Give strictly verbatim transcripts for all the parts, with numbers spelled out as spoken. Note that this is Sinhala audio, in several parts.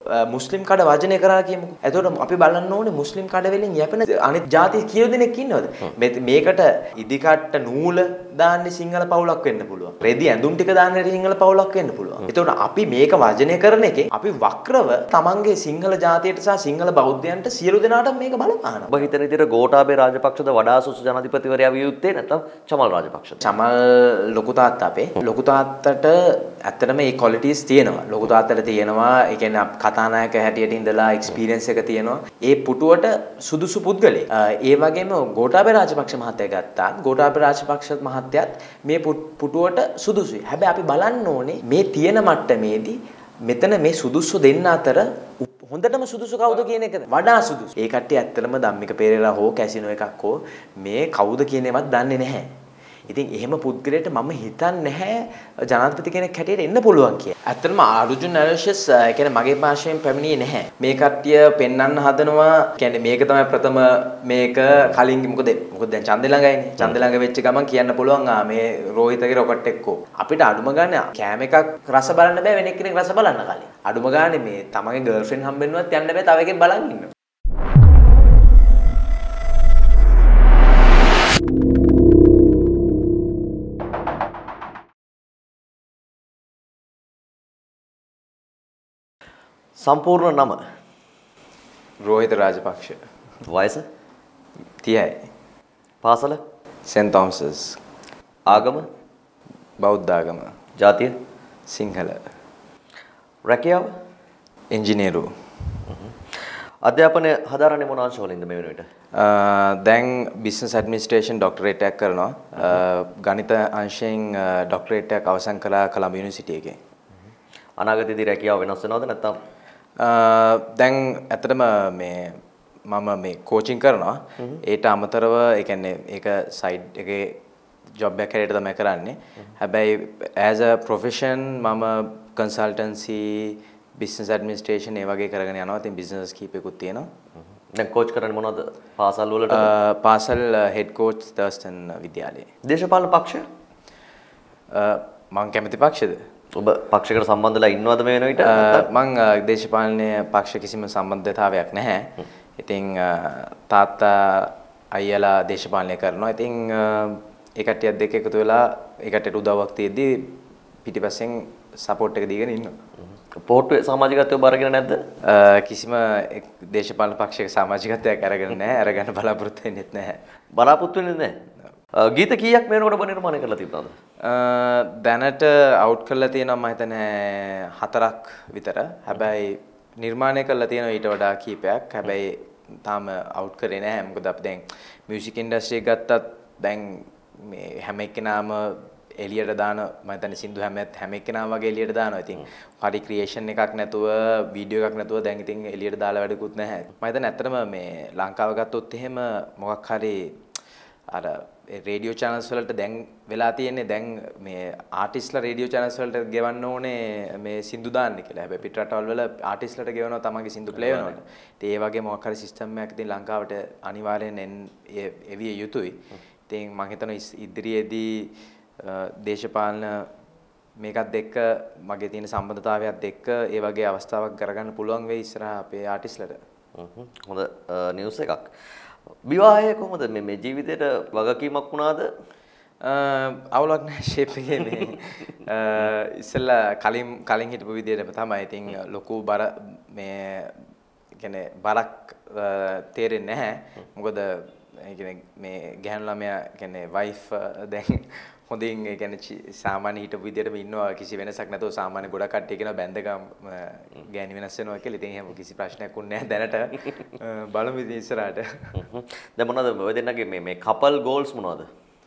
මුස්ලිම් කඩ වර්ජනය කරා කියමුකෝ. එතකොට අපි බලන්න ඕනේ මුස්ලිම් කඩ වලින් යැපෙන අනිත් ජාති කීය දෙනෙක් ඉන්නවද? මේකට ඉදිකට්ට නූල දාන්නේ සිංහල පවුලක් වෙන්න පුළුවන්. රෙදි ඇඳුම් ටික දාන්නේ සිංහල පවුලක් වෙන්න පුළුවන්. එතකොට අපි මේක වර්ජනය කරන එකේ අපි වක්‍රව තමන්ගේ සිංහල ජාතියට සහ සිංහල බෞද්ධයන්ට සියලු දෙනාට මේක බලපානවා. ඔබ හිතන විදිහට ගෝඨාභය රාජපක්ෂද වඩා සුසු ජනාධිපතිවරයා විය යුත්තේ නැත්නම් චමල් රාජපක්ෂද? චමල් ලොකු තාත්තා අපේ ලොකු තාත්තට ඇත්තටම මේ ක්වොලිටිස් තියෙනවා. ලොකු තාත්තට තියෙනවා. ඒ කියන්නේ කතානායක හැටියට ඉඳලා එක්ස්පීරියන්ස් එක තියෙනවා. ඒ පුටුවට සුදුසු පුද්ගලෙක්. ඒ වගේම ගෝඨාභය රාජපක්ෂ මහත්තයා ගත්තා. ගෝඨාභය රාජපක්ෂ මහත්තයාත් මේ පුටුවට සුදුසුයි. හැබැයි අපි බලන්න ඕනේ මේ තියෙන මට්ටමේදී මෙතන මේ සුදුසු දෙන්න අතර හොඳටම සුදුසු කවුද කියන එකද වඩා සුදුසු. ඒ කට්ටිය ඇත්තටම ධම්මික පෙරේරා හෝ කැසිනෝ එකක් හෝ මේ කවුද කියන ඒවත් දන්නේ නැහැ. ඉතින් එහෙම පුද්ගලයාට මම හිතන්නේ නැහැ ජනාධිපති කෙනෙක් හැටියට එන්න පුළුවන් කියලා. ඇත්තටම අර්ජුන් ඇලෝෂියස් කියන්නේ මගේ පාර්ශවයෙන් පැමිණියේ නැහැ. මේ කට්ටිය පෙන්වන්න හදනවා කියන්නේ මේක තමයි ප්‍රථම මේක කලින් මොකද මොකද දැන් ඡන්දේ ළඟයිනේ. ඡන්දේ ළඟ වෙච්ච ගමන් කියන්න පුළුවන් ආ මේ රෝහිතගේ රොකට් එක්කෝ. අපිට අඩුම ගානේ කෑම එකක් රස බලන්න බෑ වෙන එක්කෙනෙක් රස බලන්න කලින්. අඩුම ගානේ මේ තමන්ගේ ගර්ල්ෆ්‍රෙන්ඩ් හම්බෙන්නවත් යන්න බෑ තව එකෙක් බලන් ඉන්න. සම්පූර්ණ නම රෝහිත රාජපක්ෂ. වයස තිහයි. පාසල සෙන්ට් තෝමසස්. ආගම බෞද්ධ ආගම. ජාතිය සිංහල. රැකියාව ඉංජිනේරු. අධ්‍යාපනය හදාරන්නේ මොන අංශවලින්ද මේ වෙන විට? දැන් බිස්නස් ඇඩ්මිනිස්ට්‍රේෂන් ડોක්ටරේට් එකක් කරනවා. ගණිත අංශයෙන් ડોක්ටරේට් එකක් අවසන් කළා කොළඹ යුනිවර්සිටි එකේ. අනාගතයේදී රැකියාව වෙනස් වෙනවද නැත්නම්? දැන් ඇත්තටම මේ මම මේ කෝචින් කරනවා. ඒට අමතරව ඒ කියන්නේ ඒක සයිඩ් එකේ ජොබ් එකක් හැටියට තමයි කරන්නේ. හැබැයි as a profession මම consultancy business administration ඒ වගේ කරගෙන යනවා. ඉතින් business කීපයකුත් තියෙනවා. දැන් කෝච් කරන්නේ මොනවද? පාසල් වලට? පාසල් head coach තර්ස්ටන් විද්‍යාලයේ. දේශපාලන පක්ෂය? මම කැමති පක්ෂද? ඔබ පක්ෂයකට සම්බන්ධලා ඉන්නවද මේ වෙන විට? මම දේශපාලනයේ පක්ෂ කිසිම සම්බන්ධතාවයක් නැහැ. ඉතින් තාත්තා අයියලා දේශපාලනය කරනවා. ඉතින් ඒ කට්ටියත් දෙක එකතු වෙලා ඒ කට්ටියට උදව්වක් තියෙද්දි පිටිපස්සෙන් සපෝට් එක දීගෙන ඉන්නවා. පොට්ටුවේ සමාජිකත්වය බාරගෙන නැද්ද? කිසිම දේශපාලන පක්ෂයක සමාජිකත්වයක් අරගෙන නැහැ. අරගන්න බලාපොරොත්තු වෙන්නෙත් නැහැ. බලාපොරොත්තු වෙන්නේ නැහැ. ගීත කීයක් මේ වෙනකොට ඔබ නිර්මාණය කරලා තිබුණාද? දැනට අවුට් කරලා තියෙනවා මම හිතන්නේ හතරක් විතර. හැබැයි නිර්මාණය කරලා තියෙනවා ඊට වඩා කීපයක්. හැබැයි තාම අවුට් කරේ නැහැ. මොකද අපි දැන් මියුසික් ඉන්ඩස්ට්‍රි එක ගත්තත් දැන් මේ හැම එක්කෙනාම එළියට දාන මම හිතන්නේ සින්දු හැම හැම එක්කෙනාම වගේ එළියට දානවා. ඉතින් හරි ක්‍රියේෂන් එකක් නැතුව වීඩියෝ එකක් නැතුව දැන් ඉතින් එළියට දාලා වැඩකුත් නැහැ. මම හිතන්නේ ඇත්තටම මේ ලංකාව ගත්තොත් එහෙම මොකක් හරි අර රේඩියෝ channels වලට දැන් වෙලා තියෙන්නේ දැන් මේ ආටිස්ට්ලා රේඩියෝ channels වලට ගෙවන්න ඕනේ මේ සින්දු දාන්න කියලා. හැබැයි පිට රටවල් වල ආටිස්ට්ලාට ගෙවනවා තමන්ගේ සින්දු ප්ලේ වෙනවලු. ඉතින් ඒ වගේ මොකක් හරි සිස්ටම් එකක් ඉතින් ලංකාවට අනිවාර්යෙන් එවිය යුතුයි. ඉතින් මම හිතනවා ඉදිරියේදී දේශපාලන මේකත් එක්ක මගේ තියෙන සම්බන්ධතාවයත් එක්ක ඒ වගේ අවස්ථාවක් කරගන්න පුළුවන් වෙයි ඉස්සරහා අපේ ආටිස්ට්ලාට. හොඳ නිවුස් එකක්. විවාහය කොහොමද මේ මේ ජීවිතේට වගකීමක් වුණාද? අවුලක් නැහැ ෂේප් එකේ මේ ඉස්සෙල්ලා කලින් කලින් හිටපු විදිහටම තමයි. ඉතින් ලොකු බර මේ කියන්නේ බරක් තේරෙන්නේ නැහැ. මොකද ඒ කියන්නේ මේ ගැහණු ළමයා කියන්නේ වයිෆ් දැන් හොඳින් ඒ කියන්නේ සාමාන්‍ය හිටපු විදිහටම ඉන්නවා කිසි වෙනසක් නැතුව සාමාන්‍ය ගොඩක් කට්ටිය කියනවා බැඳගම් ගෑණි වෙනස් වෙනවා කියලා. ඉතින් එහෙම කිසි ප්‍රශ්නයක් උන්නේ නැහැ දැනට. බලමු ඉතින් ඉස්සරහට. දැන් මොනවද ඔය දෙන්නගේ මේ මේ කපල් ගෝල්ස් මොනවද?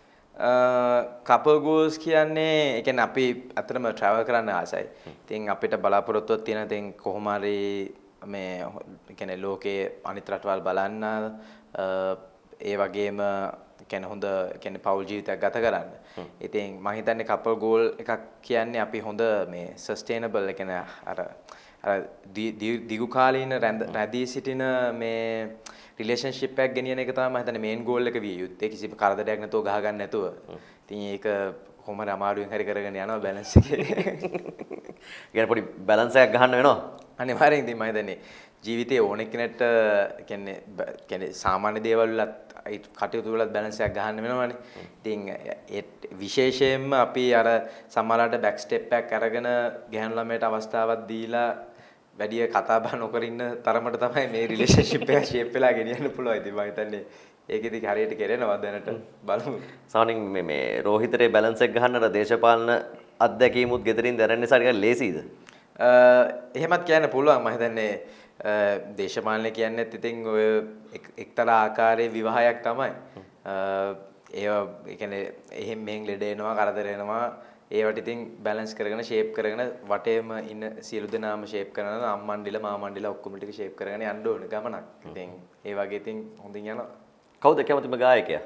කපල් ගෝල්ස් කියන්නේ ඒ කියන්නේ අපි අතරම ට්‍රැවල් කරන්න ආසයි. ඉතින් අපිට බලාපොරොත්තුවක් තියෙන ඉතින් කොහොම හරි මේ කියන්නේ ලෝකේ අනිත් රටවල් බලන්න ඒ වගේම කියන්නේ හොඳ කියන්නේ පෞල් ජීවිතයක් ගත කරන්න. ඉතින් මම හිතන්නේ කපල් ගෝල් එකක් කියන්නේ අපි හොඳ මේ සස්ටේනබල් කියන්නේ අර අර දීර්ඝ කාලීන රැඳී සිටින මේ රිලේෂන්ෂිප් එකක් ගෙනියන එක තමයි මම හිතන්නේ මේන් ගෝල් එක විය යුත්තේ. කිසිම කරදරයක් නැතුව ගහ ගන්න නැතුව. ඉතින් ඒක කොහොමද අමාරුවෙන් හරි කරගෙන යනවා බැලන්ස් එකේ. කියන්නේ පොඩි බැලන්ස් එකක් ගන්න වෙනවා. අනිවාර්යෙන් ඉතින් මම හිතන්නේ ජීවිතේ ඕන කෙනෙක්ට කියන්නේ කියන්නේ සාමාන්‍ය දේවල් වලත් කටයුතු වලත් බැලන්ස් එකක් ගන්න වෙනවනේ. ඉතින් ඒ විශේෂයෙන්ම අපි අර සමහරවිට බෑක් ස්ටෙප් එකක් අරගෙන ගැහණු ළමයට අවස්ථාවක් දීලා වැඩි කතා බහ නොකර ඉන්න තරමට තමයි මේ රිලේෂන්ෂිප් එක ෂේප් වෙලා ගෙනියන්න පුළුවන්. ඉතින් මම හිතන්නේ ඒකෙදි හරියට කෙරෙනවා දැනට බලමු. සාමාන්‍යයෙන් මේ මේ රෝහිතරේ බැලන්ස් එක ගන්න අර දේශපාලන අත්දැකීමුත් ගෙදරින් දැනන්න නිසා ටිකක් ලේසියිද? එහෙමත් කියන්න පුළුවන්. මම හිතන්නේ දේශපාලනය කියන්නේත් ඉතින් ඔය එක්තරා ආකාරයේ විවාහයක් තමයි. ඒවා ඒ කියන්නේ එහෙන් මෙහෙන් ලෙඩ එනවා, කරදර එනවා. ඒවට ඉතින් බැලන්ස් කරගෙන ෂේප් කරගෙන වටේම ඉන්න සියලු දෙනාම ෂේප් කරන අම්මන්ඩිලා මාමන්ඩිලා ඔක්කොම ටික ෂේප් කරගෙන යන්න ඕන ගමනක්. ඉතින් ඒ වගේ ඉතින් හොඳින් යනවා. කවුද කැමතිම ගායකයා?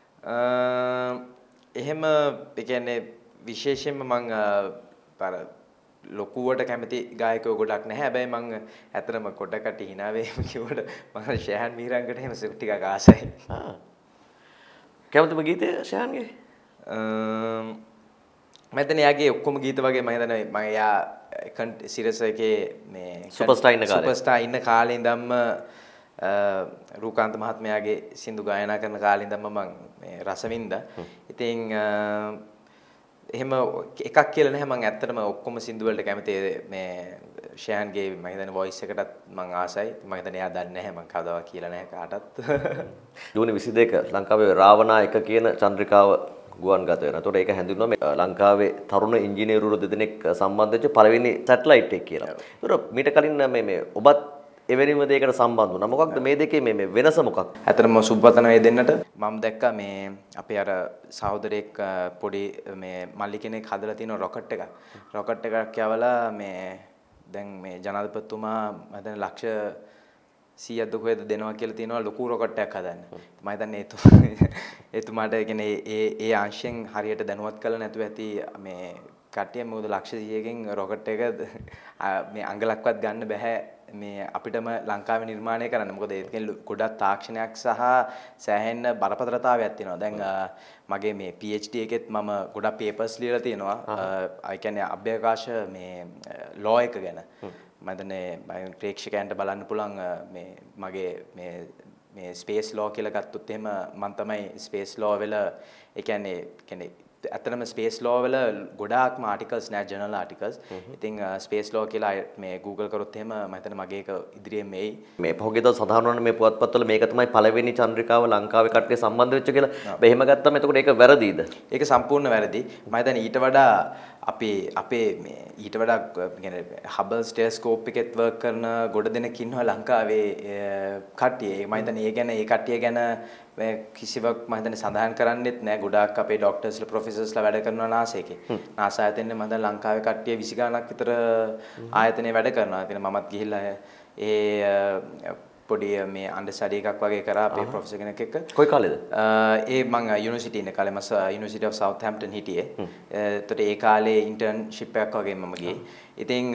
එහෙම ඒ කියන්නේ විශේෂයෙන්ම මම අර ලොකුවට කැමති ගායකයෝ ගොඩක් නැහැ. හැබැයි මම ඇත්තටම කොටකට hina වෙම කිව්වට මම ෂෑන් මීරංගට එහෙම ටිකක් ආසයි. ආ. කැමතිම ගීතය ෂෑන්ගේ? අම් මම හිතන්නේ යාගේ ඔක්කොම ගීත වගේ මම හිතන්නේ මම යා සිරස් එකේ මේ සුපර්ස්ටාර් ඉන්න කාලේ සුපර්ස්ටාර් ඉන්න කාලේ ඉඳන්ම රූකාන්ත මහත්මයාගේ සින්දු ගායනා කරන කාලේ ඉඳන්ම මම මේ රසවින්දා. ඉතින් එහෙම එකක් කියලා නැහැ. මම ඇත්තටම ඔක්කොම සින්දු වලට කැමති. මේ ෂෑන්ගේ මම හිතන්නේ වොයිස් එකටත් මම ආසයි. මම හිතන්නේ එයා දන්නේ නැහැ මම කවදාවත් කියලා නැහැ කාටවත්. ජූනි විසි දෙක ලංකාවේ රාවණා එක කියන චන්ද්‍රිකාව ගුවන් ගත වෙනවා. ඒතකොට ඒක හැඳින්වුවා මේ ලංකාවේ තරුණ ඉංජිනේරුවරු දෙදෙනෙක් සම්බන්ධ වෙච්ච පළවෙනි සැටලයිට් එක කියලා. ඒතකොට මීට කලින් මේ මේ ඔබත් එවැනිම දෙයකට සම්බන්ධ වුණා. මොකක්ද මේ දෙකේ මේ මේ වෙනස මොකක්ද? ඇත්තටම සුබවතන වේ දෙන්නට මම දැක්කා මේ අපේ අර සහෝදරයෙක් පොඩි මේ මල්ලි කෙනෙක් හදලා තියෙන රොකට් එකක්. රොකට් එකක් යවලා මේ දැන් මේ ජනාධිපතිතුමා මම හිතන්නේ ලක්ෂ සීයක් දුකේද දෙනවා කියලා තියෙනවා ලොකු රොකට් එකක් හදන්න. මම හිතන්නේ එතුමාට කියන්නේ ඒ ඒ අංශයෙන් හරියට දැනුවත් කළ නැතුව ඇති මේ කට්ටිය මොකද ලක්ෂ සීයකින් රොකට් එක මේ අඟලක්වත් ගන්න බෑ මේ අපිටම ලංකාවේ නිර්මාණය කරන්න. මොකද ඒකෙන් ගොඩක් තාක්ෂණයක් සහ සෑහෙන බරපතලතාවයක් තියෙනවා. දැන් මගේ මේ PhD එකෙත් මම ගොඩක් papers ලියලා තියෙනවා. ඒ කියන්නේ අභ්‍යවකාශ මේ law එක ගැන. මම දන්නේ මම ප්‍රේක්ෂකයන්ට බලන්න පුළුවන් මේ මගේ මේ මේ ස්පේස් law කියලා ගත්තොත් එහෙම මම තමයි ස්පේස් law වල ඒ කියන්නේ කියන්නේ ඇත්තටම ස්පේස් law වල ගොඩාක්ම ආටිකල්ස් නෑ ජර්නල් ආටිකල්ස්. ඉතින් ස්පේස් law කියලා මේ Google කරොත් එහෙම මම හිතන්නේ මගේ එක ඉදිරියෙන් මේයි. මේ පහුගිය දවස් සඳහන් වුණා මේ පුවත්පත්වල මේක තමයි පළවෙනි චන්ද්‍රිකාව ලංකාවේ කට්ටිය සම්බන්ධ වෙච්ච කියලා. හැබැයි එහෙම ගත්තම එතකොට ඒක වැරදිද? ඒක සම්පූර්ණ වැරදි. මම හිතන්නේ ඊට වඩා අපේ අපේ මේ ඊට වඩා කියන්නේ හබල් ටෙලස්කෝප් එකෙත් වර්ක් කරන ගොඩ දෙනෙක් ඉන්නවා ලංකාවේ කට්ටිය. මම හිතන්නේ ඒ ගැන ඒ කට්ටිය ගැන මේ කිසිවක් මම හිතන්නේ සඳහන් කරන්නෙත් නෑ. ගොඩාක් අපේ ડોක්ටර්ස්ලා ප්‍රොෆෙසර්ස්ලා වැඩ කරනවා නාසයේකේ. නාසා ආයතනයේ මම දැන් ලංකාවේ කට්ටිය විසි ගණනක් විතර ආයතනයේ වැඩ කරනවා. ඉතින් මමත් ගිහිල්ලා ඒ පොඩි මේ අන්ඩර්ස්ටඩි එකක් වගේ කරා අපේ ප්‍රොෆෙසර් කෙනෙක් එක්ක. කොයි කාලේද? ඒ මම යුනිවර්සිටි ඉන්න කාලේ මම යුනිවර්සිටි ඔෆ් සවුත්හැම්ප්ටන් හිටියේ. ඒතකොට ඒ කාලේ ඉන්ටර්න්ෂිප් එකක් වගේ මම ගියේ. ඉතින්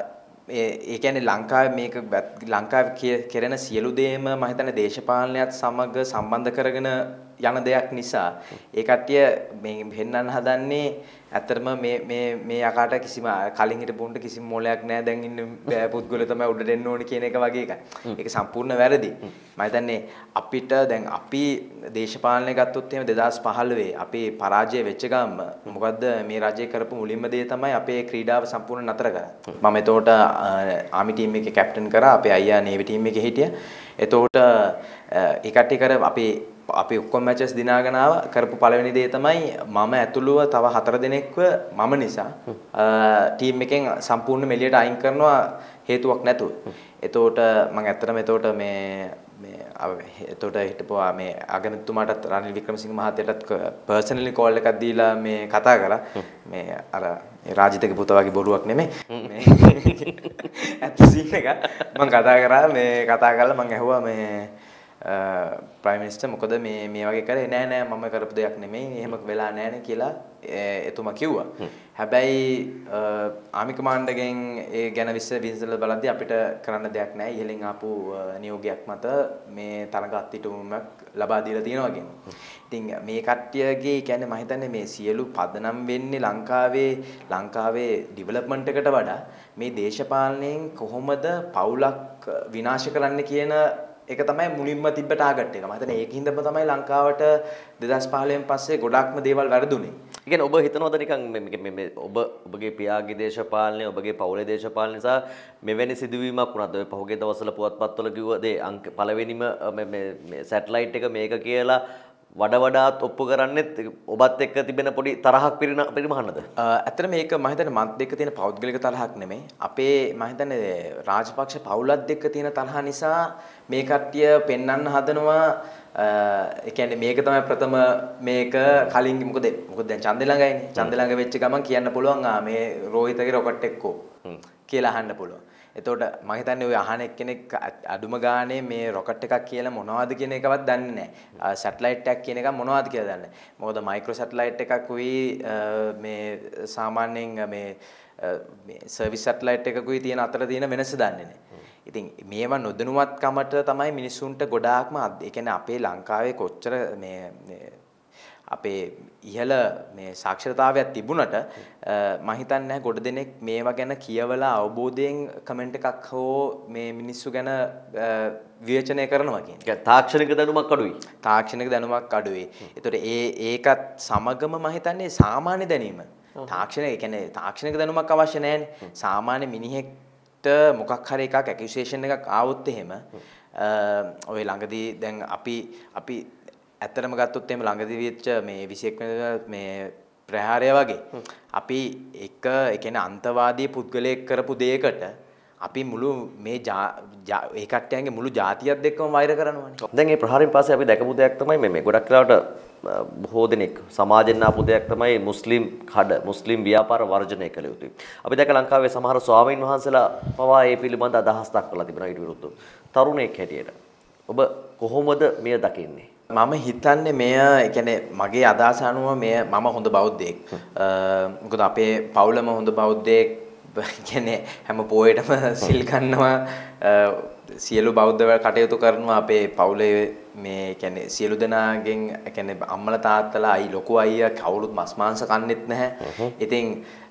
ඒ කියන්නේ ලංකාවේ මේක ලංකාවේ කෙරෙන සියලු දේම මම හිතන්නේ දේශපාලනයත් සමග සම්බන්ධ කරගෙන යන දෙයක් නිසා ඒ කට්ටිය මේ හෙන්නන්න හදන්නේ ඇත්තටම මේ මේ මේ යකාට කිසිම කලින් හිටපුන්ට කිසිම මොලයක් නැහැ දැන් ඉන්න පුද්ගලයා තමයි උඩට එන්න ඕනේ කියන එක වගේ එකයි. ඒක සම්පූර්ණ වැරදි. මම හිතන්නේ අපිට දැන් අපි දේශපාලනය ගත්තොත් එහෙම දෙදාස් පහළොව අපි පරාජය වෙච්ච ගමන් මොකද්ද මේ රජය කරපු මුලින්ම දේ තමයි අපේ ක්‍රීඩාව සම්පූර්ණ නතර කරා. මම එතකොට ආමි ටීම් එකේ කැප්ටන් කරා. අපේ අයියා නේවි ටීම් එකේ හිටියා. එතකොට ඒ කට්ටිය කර අපේ අපි ඔක්කොම මැචස් දිනාගෙන ආව කරපු පළවෙනි දේ තමයි මම ඇතුළුව තව හතර දෙනෙක්ව මම නිසා ටීම් එකෙන් සම්පූර්ණ එළියට අයින් කරනවා හේතුවක් නැතුව. එතකොට මම ඇත්තටම එතකොට මේ මේ එතකොට හිටපුවා මේ අගමැතිතුමාටත් රනිල් වික්‍රමසිංහ මහත්තයාටත් පර්සනලි කෝල් එකක් දීලා මේ කතා කරා. මේ අර රාජිතගේ පුතා වගේ බොරුවක් නෙමෙයි. මේ ඇත්ත සීන් එක මම කතා කරා මේ කතා කරලා මම ඇහුවා මේ ප්‍රයිම් මිනිස්ටර් මොකද මේ මේ වගේ කරේ නෑ නෑ මම කරපු දෙයක් නෙමෙයි එහෙම වෙලා නෑනේ කියලා එතුමා කිව්වා. හැබැයි ආමි කමාන්ඩර්ගෙන් ඒ ගැන විශ්ල විශ්ලේෂණ බලද්දී අපිට කරන්න දෙයක් නෑ. ඉහළින් ආපු නියෝගයක් මත මේ තරඟ අත්හිටුවීමක් ලබා දීලා තියෙනවා කියනවා. ඉතින් මේ කට්ටියගේ කියන්නේ මම හිතන්නේ මේ සියලු පදනම් වෙන්නේ ලංකාවේ ලංකාවේ ඩෙවලොප්මන්ට් එකට වඩා මේ දේශපාලනයෙන් කොහොමද පවුලක් විනාශ කරන්න කියන ඒක තමයි මුලින්ම තිබ්බ ටාගට් එක. මම හිතන්නේ ඒකින්දම තමයි ලංකාවට දෙදාස් පහළොවෙන් පස්සේ ගොඩක්ම දේවල් වැරදුනේ. ඒ කියන්නේ ඔබ හිතනවද නිකන් මේ මේ ඔබ ඔබගේ පියාගේ දේශපාලනය ඔබගේ පවුලේ දේශපාලනය නිසා මෙවැනි සිදුවීමක් වුණාද? ඔය පහුගිය දවස්වල පුවත්පත්වල කිව්ව දේ අංක පළවෙනිම මේ මේ සැටලයිට් එක මේක කියලා වඩ වඩාත් ඔප්පු කරන්නේත් ඔබත් එක්ක තිබෙන පොඩි තරහක් පරිමහනද? ඇත්තට මේක මම හිතන්නේ මත් එක්ක තියෙන පෞද්ගලික තරහක් නෙමෙයි. අපේ මම හිතන්නේ රාජපක්ෂ පවුලත් එක්ක තියෙන තරහ නිසා මේ කට්ටිය පෙන්වන්න හදනවා. ඒ කියන්නේ මේක තමයි ප්‍රථම මේක කලින් මොකද මොකද දැන් ඡන්දේ ළඟයිනේ. ඡන්දේ ළඟ වෙච්ච ගමන් කියන්න පුළුවන් ආ මේ රෝහිතගේ රොකට් එක්කෝ කියලා අහන්න පුළුවන්. එතකොට මම හිතන්නේ ඔය අහන එක්කෙනෙක් අඩුම ගානේ මේ රොකට් එකක් කියලා මොනවද කියන එකවත් දන්නේ නැහැ. සැටලයිට් එකක් කියන එක මොනවද කියලා දන්නේ නැහැ. මොකද මයික්‍රෝ සැටලයිට් එකක් උයි මේ සාමාන්‍යයෙන් මේ මේ සර්විස් සැටලයිට් එකකුයි තියෙන අතර තියෙන වෙනස දන්නේ නැහැ. ඉතින් මේවා නොදැනුවත්කමට තමයි මිනිස්සුන්ට ගොඩාක්ම ඒ කියන්නේ අපේ ලංකාවේ කොච්චර මේ අපේ ඉහළ මේ සාක්ෂරතාවයක් තිබුණට මම හිතන්නේ නැහැ ගොඩ දෙනෙක් මේවා ගැන කියවලා අවබෝධයෙන් කමෙන්ට් එකක් හෝ මේ මිනිස්සු ගැන විවේචනය කරනවා කියන්නේ. තාක්ෂණික දැනුමක් අඩුයි. තාක්ෂණික දැනුමක් අඩුයි. ඒතකොට ඒ ඒකත් සමගම මම හිතන්නේ සාමාන්‍ය දැනීම. තාක්ෂණය කියන්නේ තාක්ෂණික දැනුමක් අවශ්‍ය නැහැනේ. සාමාන්‍ය මිනිහෙක්ට මොකක් හරි එකක් ඇකියුසේෂන් එකක් ආවොත් එහෙම ඔය ළඟදී දැන් අපි අපි ඇත්තටම ගත්තොත් එහෙම ළඟදී වෙච්ච මේ විසිඑක් වෙනිදා මේ ප්‍රහාරය වගේ අපි එක ඒ කියන්නේ අන්තවාදී පුද්ගලයෙක් කරපු දෙයකට අපි මුළු මේ ඒ කට්ටියන්ගේ මුළු ජාතියත් එක්කම වෛර කරනවානේ. දැන් මේ ප්‍රහාරයෙන් පස්සේ අපි දැකපු දෙයක් තමයි මේ මේ ගොඩක් වෙලාවට බොහෝ දෙනෙක් සමාජෙන් ආපු දෙයක් තමයි මුස්ලිම් කඩ මුස්ලිම් ව්‍යාපාර වර්ජනය කළ යුතුයි. අපි දැක ලංකාවේ සමහර ස්වාමීන් වහන්සේලා පවා ඒ පිළිබඳ අදහස් දක්වලා තිබෙනවා ඊට විරුද්ධව. තරුණයෙක් හැටියට ඔබ කොහොමද මෙය දකින්නේ? මම හිතන්නේ මෙය ඒ කියන්නේ මගේ අදහස අනුව මෙය මම හොඳ බෞද්ධයෙක්. මොකද අපේ පවුලම හොඳ බෞද්ධයෙක්. කියන්නේ හැම පොයේටම සිල් ගන්නවා සියලු බෞද්ධ කටයුතු කරනවා අපේ පවුලේ මේ කියන්නේ සියලු දෙනාගෙන් කියන්නේ අම්මලා තාත්තලා අයි ලොකු අයියා කවුරුත් මස් මාංශ කන්නේත් නැහැ. ඉතින්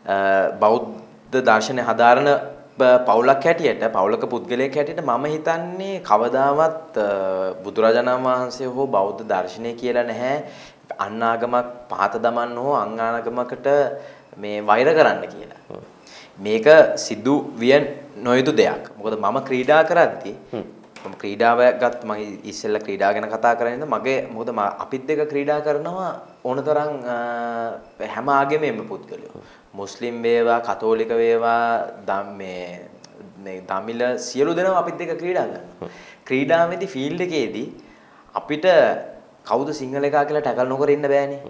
බෞද්ධ දර්ශනය හදාරන පවුලක් හැටියට පවුලක පුද්ගලයෙක් හැටියට මම හිතන්නේ කවදාවත් බුදුරජාණන් වහන්සේ හෝ බෞද්ධ දර්ශනය කියලා නැහැ අන් ආගමක් පහත දමන්න හෝ අන් ආගමකට මේ වෛර කරන්න කියලා. මේක සිදු විය නොයුතු දෙයක්. මොකද මම ක්‍රීඩා කරද්දී මම ක්‍රීඩාව ගත්ත මම ඉස්සෙල්ලා ක්‍රීඩා ගැන කතා කරන්නේ මගේ මොකද අපිත් එක්ක ක්‍රීඩා කරනවා ඕනතරම් හැම ආගමෙම පුද්ගලයෝ. මුස්ලිම් වේවා කතෝලික වේවා මේ මේ දමිළ සියලු දෙනාම අපිත් එක්ක ක්‍රීඩා කරනවා. ක්‍රීඩාවේදී ෆීල්ඩ් එකේදී අපිට කවුද සිංහල එකා කියලා ටැකල් නොකර ඉන්න බෑනේ.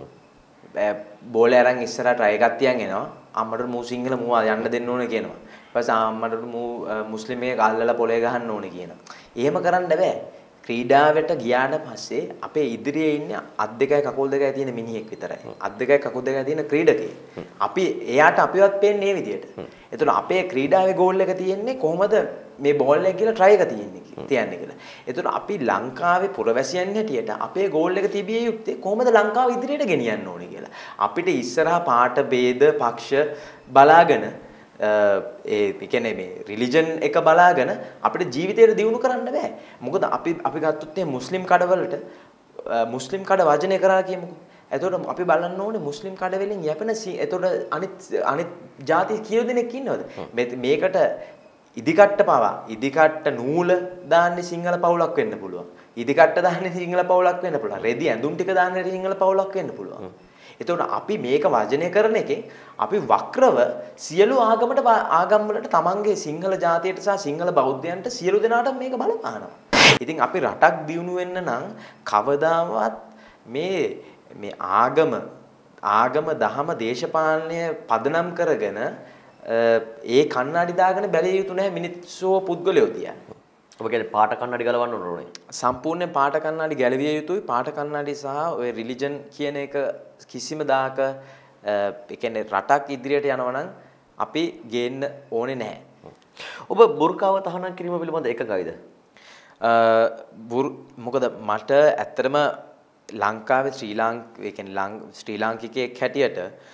බෝලේ අරන් ඉස්සරහට try එකක් තියන් එනවා. අම්මට මූ සිංහල මූ යන්න දෙන්න ඕනේ කියනවා. ඊට පස්සේ අම්මට මූ මුස්ලිම් එකේ අල්ලලා පොලේ ගහන්න ඕනේ කියනවා. එහෙම කරන්න බෑ. ක්‍රීඩාවට ගියාට පස්සේ අපේ ඉදිරියේ ඉන්නේ අත් දෙකයි කකුල් දෙකයි තියෙන මිනිහෙක් විතරයි. අත් දෙකයි කකුල් දෙකයි තියෙන ක්‍රීඩකයෙක්. අපි එයාට අපිවත් පේන්නේ මේ විදියට. එතකොට අපේ ක්‍රීඩාවේ ගෝල් එක තියෙන්නේ කොහොමද මේ බෝල් එක කියලා try එක තියෙන්නේ තියන්නේ කියලා. එතකොට අපි ලංකාවේ පුරවැසියන් හැටියට අපේ ගෝල් එක තිබිය යුත්තේ කොහොමද ලංකාව ඉදිරියට ගෙනියන්න ඕනේ කියලා. අපිට ඉස්සරහා පාට ભેද පක්ෂ බලාගෙන ඒ කියන්නේ මේ රිලිජන් එක බලාගෙන අපිට ජීවිතේට දියුණු කරන්න බෑ. මොකද අපි අපි ගත්තොත් මේ මුස්ලිම් කඩවලට මුස්ලිම් කඩ වර්ජනය කරා කියමුකෝ. එතකොට අපි බලන්න ඕනේ මුස්ලිම් කඩ වලින් යැපෙන එතකොට අනිත් අනිත් ಜಾති කීය දෙනෙක් ඉන්නවද? මේකට ඉදිකට්ට පවා ඉදිකට්ට නූල දාන්නේ සිංහල පවුලක් වෙන්න පුළුවන්. ඉදිකට්ට දාන්නේ සිංහල පවුලක් වෙන්න පුළුවන්. රෙදි ඇඳුම් ටික දාන්නේ සිංහල පවුලක් වෙන්න පුළුවන්. එතකොට අපි මේක වර්ජනය කරන එකෙන් අපි වක්‍රව සියලු ආගමට ආගම් වලට තමන්ගේ සිංහල ජාතියට සහ සිංහල බෞද්ධයන්ට සියලු දෙනාට මේක බලපානවා. ඉතින් අපි රටක් දියුණු වෙන්න නම් කවදාවත් මේ මේ ආගම ආගම දහම දේශපාලනය පදනම් කරගෙන ඒ කණ්ණාඩි දාගෙන බැලිය යුතු නැහැ මිනිස්සෝ පුද්ගලයෝ තියන්නේ. ඔබ කියන්නේ පාට කන්නඩි ගලවන්න ඕනේ. සම්පූර්ණයෙන් පාට කන්නඩි ගැලවිය යුතුයි. පාට කන්නඩි සහ ඔය රිලිජන් කියන එක කිසිම දාක ඒ කියන්නේ රටක් ඉදිරියට යනවා නම් අපි ගේන්න ඕනේ නැහැ. ඔබ බුර්කාව තහනම් කිරීම පිළිබඳ එකගයිද? මොකද මට ඇත්තටම ලංකාවේ ශ්‍රී ලාංක ඒ කියන්නේ ශ්‍රී ලාංකිකයෙක් හැටියට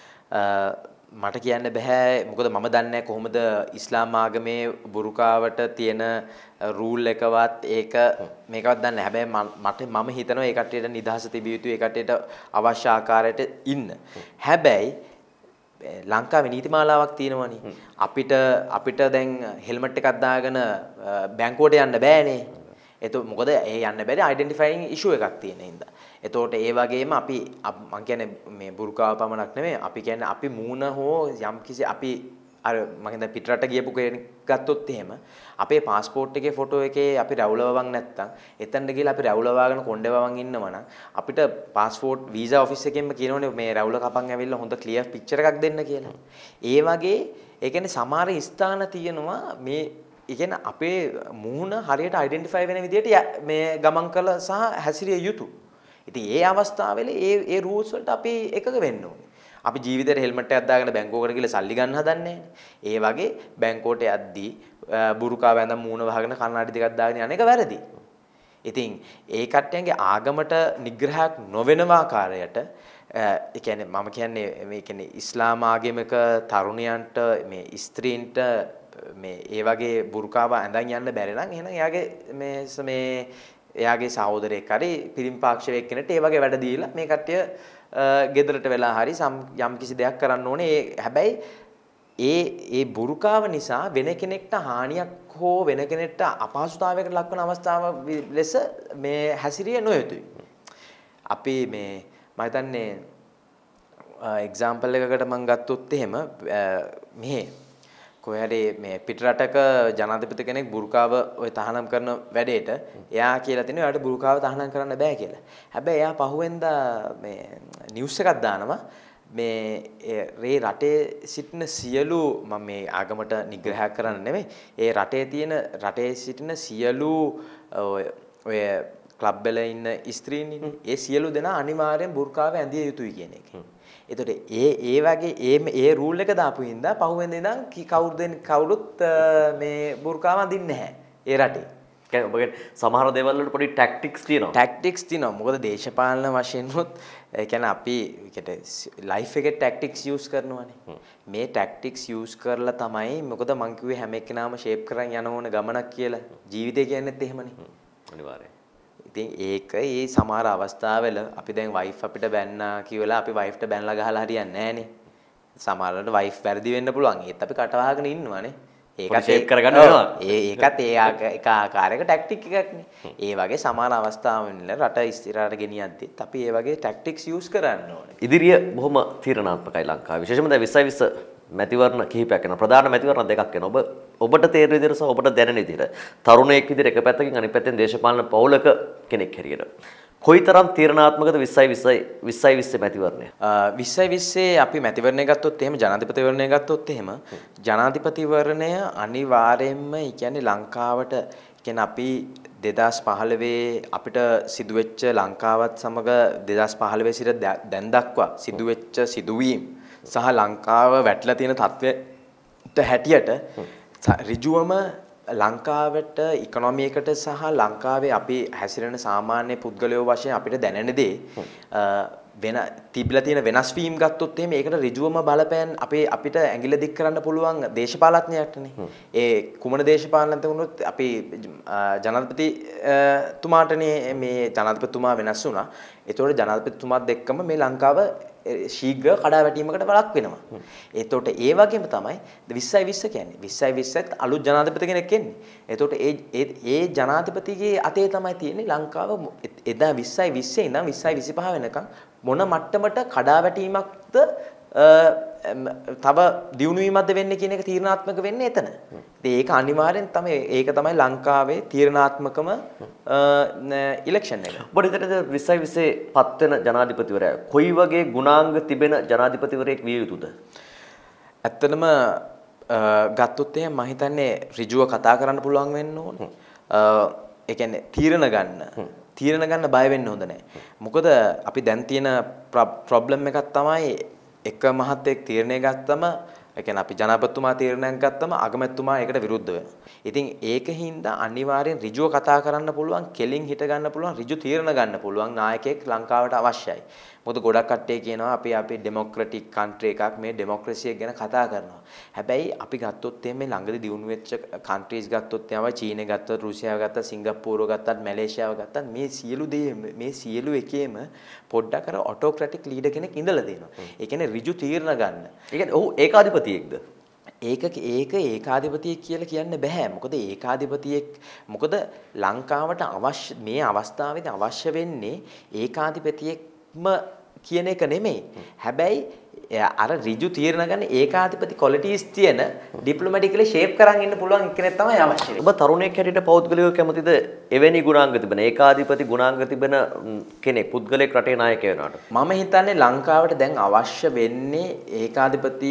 මට කියන්න බෑ මොකද මම දන්නේ කොහොමද ඉස්ලාම් ආගමේ බුරුකාවට තියෙන රූල් එකවත් ඒක මේකවත් දන්නේ නැහැ. හැබැයි මට මම හිතනවා ඒ කට්ටියට නිදහස තිබිය යුතුයි, ඒ කට්ටියට අවශ්‍ය ආකාරයට ඉන්න. හැබැයි ලංකාවේ නීතිමාලාවක් තියෙනවනේ. අපිට අපිට දැන් හෙල්මට් එකක් දාගෙන බැංකුවට යන්න බෑනේ. එතකොට මොකද ඒ යන්න බැරි ඩෙන්ටිෆයිං ඉෂුව එකක් තියෙන හින්දා. එතකොට ඒ වගේම අපි මම කියන්නේ මේ බුර්කාව පමණක් නෙමෙයි අපි කියන්නේ අපි මූණ හෝ යම්කිසි අපි අර මම හිතන්නේ පිටරට ගියපු කෙනෙක් ගත්තොත් එහෙම අපේ પાස්පෝර්ට් එකේ ෆොටෝ එකේ අපි රැවුලවවන් නැත්තම් එතනට ගිහලා අපි රැවුලවාගෙන කොණ්ඩේවවන් ඉන්නවනම් අපිට પાස්පෝර්ට් වීසා ඔෆිස් එකෙන්ම කියනෝනේ මේ රැවුල කපන් ඇවිල්ලා හොඳ ක්ලියර් පික්චර් එකක් දෙන්න කියලා. ඒ වගේ ඒ කියන්නේ සමහර ස්ථාන තියෙනවා මේ ඒ කියන්නේ අපේ මූණ හරියට ඩෙන්ටිෆයි වෙන විදිහට මේ ගමන් කළ සහ හැසිරිය යුතුයි. ඉතින් ඒ අවස්ථාවල ඒ ඒ රූල්ස් වලට අපි එකග වෙන්න ඕනේ. අපි ජීවිතේට හෙල්මට් එකක් දාගෙන බැංකුවකට ගිහලා සල්ලි ගන්න හදන්නේ ඒ වගේ බැංකුවට යද්දී බුරුකාව ඇඳන් මූණ වහගෙන කණ්ණාඩි දෙකක් දාගෙන යන එක වැරදි. ඉතින් ඒ කට්ටියන්ගේ ආගමට නිග්‍රහයක් නොවන ආකාරයට ඒ කියන්නේ මම කියන්නේ මේ කියන්නේ ඉස්ලාම ආගමික තරුණයන්ට මේ ස්ත්‍රීන්ට මේ ඒ වගේ බුරුකාව ඇඳන් යන්න බැරි නම් එහෙනම් එයාගේ මේ මේ එයාගේ සහෝදරයෙක් හරි පිරිම්පාක්ෂවයෙක් කෙනෙක්ට ඒ වගේ වැඩ දීලා මේ කට්ටිය ගෙදරට වෙලා හරි යම් කිසි දෙයක් කරන්න ඕනේ. ඒ හැබැයි ඒ ඒ බුරුකාව නිසා වෙන කෙනෙක්ට හානියක් හෝ වෙන කෙනෙක්ට අපහසුතාවයකට ලක්වන අවස්ථාව ලෙස මේ හැසිරිය නොයුතුයි. අපි මේ මම හිතන්නේ එක්සැම්පල් එකකට මම ගත්තොත් එහෙම මෙහෙ කොහේ මේ පිටරටක ජනාධිපති කෙනෙක් බුරුකාව ඔය තහනම් කරන වැඩේට එයා කියලා තිනවා එයාට බුරුකාව තහනම් කරන්න බෑ කියලා. හැබැයි එයා පහුවෙන්දා මේ නිවුස් එකක් දානවා මේ රේ රටේ සිටින සියලු මම මේ ආගමට නිග්‍රහයක් කරන්න නෙමෙයි. ඒ රටේ තියෙන රටේ සිටින සියලු ඔය ක්ලබ් වල ඉන්න ස්ත්‍රීන් ඒ සියලු දෙනා අනිවාර්යෙන් බුරුකාව ඇඳිය යුතුයි කියන එක. එතකොට ඒ ඒ වගේ ඒ ඒ රූල් එක දාපු හින්දා පහුවෙන්ද ඉඳන් කවුරුද කවුරුත් මේ බුර්කාව අඳින්නේ නැහැ ඒ රටේ. කියන්නේ ඔබගේ සමහර දේවල් වලට පොඩි ටැක්ටික්ස් තියෙනවා. ටැක්ටික්ස් තියෙනවා. මොකද දේශපාලන වශයෙන් උත් ඒ කියන්නේ අපි කියන්නේ ලයිෆ් එකේ ටැක්ටික්ස් යූස් කරනවානේ. මේ ටැක්ටික්ස් යූස් කරලා තමයි මොකද මං කිව්වේ හැම එක්කෙනාම ෂේප් කරන් යන ඕන ගමනක් කියලා. ජීවිතය කියන්නේත් එහෙමනේ. අනිවාර්යයෙන්. ඉතින් ඒක ඒ සමහර අවස්ථාවල අපි දැන් වයිෆ් අපිට බැන්නා කියලා අපි වයිෆ්ට බැනලා ගහලා හරියන්නේ නැහනේ. සමහරවිට වයිෆ් වැරදි වෙන්න පුළුවන්. ඒත් අපි කටවහගෙන ඉන්නවනේ. ඒකත් ෂේප් කරගන්න වෙනවා. ඒ ඒකත් ඒ එක ආකාරයක ටැක්ටික් එකක්නේ. ඒ වගේ සමහර අවස්ථාවල රට ඉස්සරහට ගෙනියද්දිත් අපි ඒ වගේ ටැක්ටික්ස් යූස් කරන්න ඕනේ. ඉදිරිය බොහොම තීරණාත්මකයි ලංකාවේ. විශේෂයෙන්ම දැන් විස්සයි විස්ස මැතිවරණ කිහිපයක් වෙනවා. ප්‍රධාන මැතිවරණ දෙකක් වෙනවා. ඔබ ඔබට තේරෙන විදිහට සහ ඔබට දැනෙන විදිහට තරුණයෙක් විදිහට එක පැත්තකින් අනිත් පැත්තෙන් දේශපාලන පවුලක කෙනෙක් හැටියට කොයිතරම් තීරණාත්මකද විස්සයි විස්සයි විස්සයි විස්ස මැතිවරණය? විස්සයි විස්සේ අපි මැතිවරණය ගත්තොත් එහෙම ජනාධිපතිවරණය ගත්තොත් එහෙම ජනාධිපතිවරණය අනිවාර්යයෙන්ම ඒ කියන්නේ ලංකාවට කියන්නේ අපි දෙදාස් පහළොවේ අපිට සිදුවෙච්ච ලංකාවත් සමග දෙදාස් පහළොවේ සිට දැන් දක්වා සිදුවෙච්ච සිදුවීම් සහ ලංකාව වැටලා තියෙන තත්ත්වයට හැටියට ඍජුවම ලංකාවට ඉකොනොමි එකට සහ ලංකාවේ අපි හැසිරෙන සාමාන්‍ය පුද්ගලයෝ වශයෙන් අපිට දැනෙන දේ වෙන තිබිලා තියෙන වෙනස් වීම් ගත්තොත් එහෙම ඒකට ඍජුවම බලපෑන් අපේ අපිට ඇඟිල්ල දික් කරන්න පුළුවන් දේශපාලඥයන්ටනේ. ඒ කුමන දේශපාලනඥයෙක් වුණොත් අපි ජනාධිපති තුමාටනේ මේ ජනාධිපතිතුමා වෙනස් වුණා. ඒතකොට ජනාධිපතිතුමාත් එක්කම මේ ලංකාව ශීඝ්‍ර කඩාවැටීමකට බලක් වෙනවා. ඒතකොට ඒ වගේම තමයි විස්සයි විස්ස කියන්නේ. විස්සයි විස්සත් අලුත් ජනාධිපති කෙනෙක් එන්නේ. ඒතකොට ඒ ඒ ජනාධිපතිගේ අතේ තමයි තියෙන්නේ ලංකාව එදා විස්සයි විස්සේ ඉඳන් විස්සයි විසිපහ වෙනකම් මොන මට්ටමට කඩාවැටීමක්ද තව දියුණු වීමක්ද වෙන්නේ කියන එක තීරණාත්මක වෙන්නේ එතන. ඉතින් ඒක අනිවාර්යෙන් තමයි ඒක තමයි ලංකාවේ තීරණාත්මකම ඉලෙක්ෂන් එක. ඔබට හිතෙනද විස්සයි විස්සේ පත් වෙන ජනාධිපතිවරයා කොයි වගේ ගුණාංග තිබෙන ජනාධිපතිවරයෙක් විය යුතුද? ඇත්තටම ගත්තොත් එහෙනම් මම හිතන්නේ ඍජුව කතා කරන්න පුළුවන් වෙන්න ඕන. ඒ කියන්නේ තීරණ ගන්න. තීරණ ගන්න බය වෙන්න හොඳ නැහැ. මොකද අපි දැන් තියෙන ප්‍රොබ්ලම් එකක් තමයි එක මහත්තයෙක් තීරණය ගත්තම ඒ කියන්නේ අපි ජනාධිපතිතුමා තීරණයක් ගත්තම අගමැතිතුමා ඒකට විරුද්ධ වෙනවා. ඉතින් ඒකින්ද අනිවාර්යෙන් ඍජුව කතා කරන්න පුළුවන්, කෙලින් හිට ගන්න පුළුවන්, ඍජු තීරණ ගන්න පුළුවන් නායකයෙක් ලංකාවට අවශ්‍යයි. මොකද ගොඩක් කට්ටිය කියනවා අපි අපි ඩෙමොක්‍රටික් කන්ට්‍රි එකක් මේ ඩෙමොක්‍රසි එක ගැන කතා කරනවා. හැබැයි අපි ගත්තොත් මේ ළඟදී දියුණු වෙච්ච කන්ට්‍රීස් ගත්තොත් එනවා චීනය ගත්තොත්, රුසියාව ගත්තත්, සිංගප්පූරුව ගත්තත්, මැලේසියාව ගත්තත් මේ සියලු දේ මේ සියලු එකේම පොඩ්ඩක් අර ඔටෝක්‍රැටික් ලීඩර් කෙනෙක් ඉඳලා දෙනවා. ඒ කියන්නේ ඍජු තීරණ ගන්න. ඒ කියන්නේ ඔහු ඒකාධිපතියෙක්ද? ඒක ඒක ඒකාධිපතියෙක් කියලා කියන්න බෑ. මොකද ඒකාධිපතියෙක් මොකද ලංකාවට අවශ්‍ය මේ අවස්ථාවේදී අවශ්‍ය වෙන්නේ ඒකාධිපතියෙක්ම කියන එක නෙමෙයි. හැබැයි අර ඍජු තීරණ ගන්න ඒකාධිපති ක්වොලිටිස් තියෙන ඩිප්ලොමැටිකලි ෂේප් කරන් ඉන්න පුළුවන් කෙනෙක් තමයි අවශ්‍ය. ඔබ තරුණයෙක් හැටියට පෞද්ගලිකව කැමතිද එවැනි ගුණාංග තිබෙන ඒකාධිපති ගුණාංග තිබෙන කෙනෙක් පුද්ගලයෙක් රටේ නායකය වෙනාට? මම හිතන්නේ ලංකාවට දැන් අවශ්‍ය වෙන්නේ ඒකාධිපති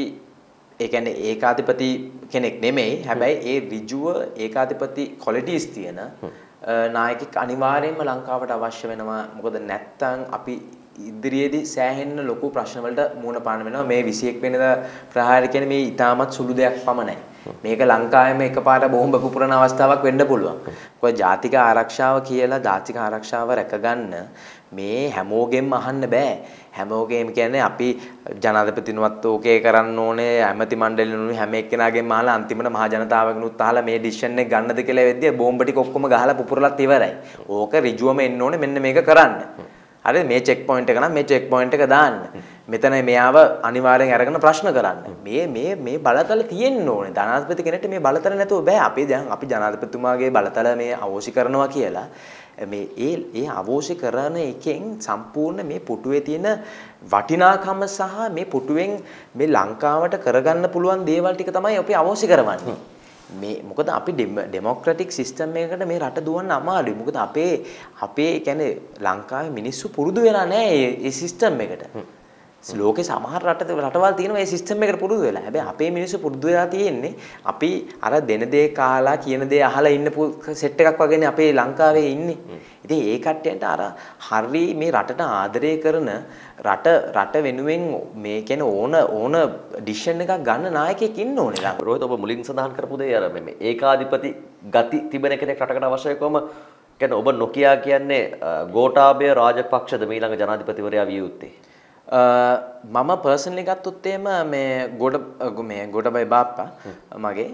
ඒ කියන්නේ ඒකාධිපති කෙනෙක් නෙමෙයි. හැබැයි ඒ ඍජුව ඒකාධිපති ක්වොලිටිස් තියෙන නායකෙක් අනිවාර්යයෙන්ම ලංකාවට අවශ්‍ය වෙනවා. මොකද නැත්තම් අපි ඉදිරියේදී සෑහෙන්න ලොකු ප්‍රශ්න වලට මුහුණ පාන්න වෙනවා. මේ විසිඑක් වෙනිදා ප්‍රහාරය කියන්නේ මේ ඊටමත් සුළු දෙයක් පමණයි. මේක ලංකාවේම එකපාරට බෝම්බ පුපුරන අවස්ථාවක් වෙන්න පුළුවන්. මොකද ජාතික ආරක්ෂාව කියලා ජාතික ආරක්ෂාව රැකගන්න මේ හැමෝගෙම අහන්න බෑ. හැමෝගෙම කියන්නේ අපි ජනාධිපතිනුවත් ඕකේ කරන්න ඕනේ, ඇමති මණ්ඩලෙනුත් හැම එක්කෙනාගෙම අහලා අන්තිමට මහ ජනතාවගෙනුත් අහලා මේ ඩිසිෂන් එක ගන්නද කියලා වෙද්දී බෝම්බ ටික ඔක්කොම ගහලා පුපුරලත් ඉවරයි. ඕක ඍජුවම එන්න ඕනේ මෙන්න මේක කරන්න. හරි මේ චෙක් පොයින්ට් එක නම් මේ චෙක් පොයින්ට් එක දාන්න. මෙතන මෙයාව අනිවාර්යෙන් අරගෙන ප්‍රශ්න කරන්න. මේ මේ මේ බලතල තියෙන්න ඕනේ. ජනාධිපති කෙනෙක්ට මේ බලතල නැතුව බෑ. අපි දැන් අපි ජනාධිපතිතුමාගේ බලතල මේ අවශ්‍ය කරනවා කියලා මේ ඒ ඒ අවශ්‍ය කරන එකෙන් සම්පූර්ණ මේ පුටුවේ තියෙන වටිනාකම සහ මේ පුටුවෙන් මේ ලංකාවට කරගන්න පුළුවන් දේවල් ටික තමයි අපි අවශ්‍ය කරවන්නේ. මේ මොකද අපි ඩෙමොක්‍රැටික් සිස්ටම් එකකට මේ රට දුවන්න අමාරුයි. මොකද අපේ අපේ කියන්නේ ලංකාවේ මිනිස්සු පුරුදු වෙලා නැහැ මේ සිස්ටම් එකට. ලෝකේ සමහර රට රටවල් තියෙනවා මේ සිස්ටම් එකට පුරුදු වෙලා. හැබැයි අපේ මිනිස්සු පුරුදු වෙලා තියෙන්නේ අපි අර දෙන දේ කාලා කියන දේ අහලා ඉන්න සෙට් එකක් වගේනේ අපේ ලංකාවේ ඉන්නේ. ඉතින් ඒ කට්ටියන්ට අර හරි මේ රටට ආදරය කරන රට රට වෙනුවෙන් මේ කියන්නේ ඕන ඕන ඩිසිෂන් එකක් ගන්න නායකයෙක් ඉන්න ඕනේ. රෝහිත ඔබ මුලින් සඳහන් කරපු දේ අර මේ ඒකාධිපති ගති තිබෙන කෙනෙක් රටකට අවශ්‍යයි කොහොම කියන්නේ ඔබ නොකියා කියන්නේ ගෝඨාභය රාජපක්ෂද ඊළඟ ජනාධිපතිවරයා විය යුත්තේ? මම පර්සනලි ගත්තොත් එහෙම මේ ගොඩ මේ ගොඩබයි බාප්පා මගේ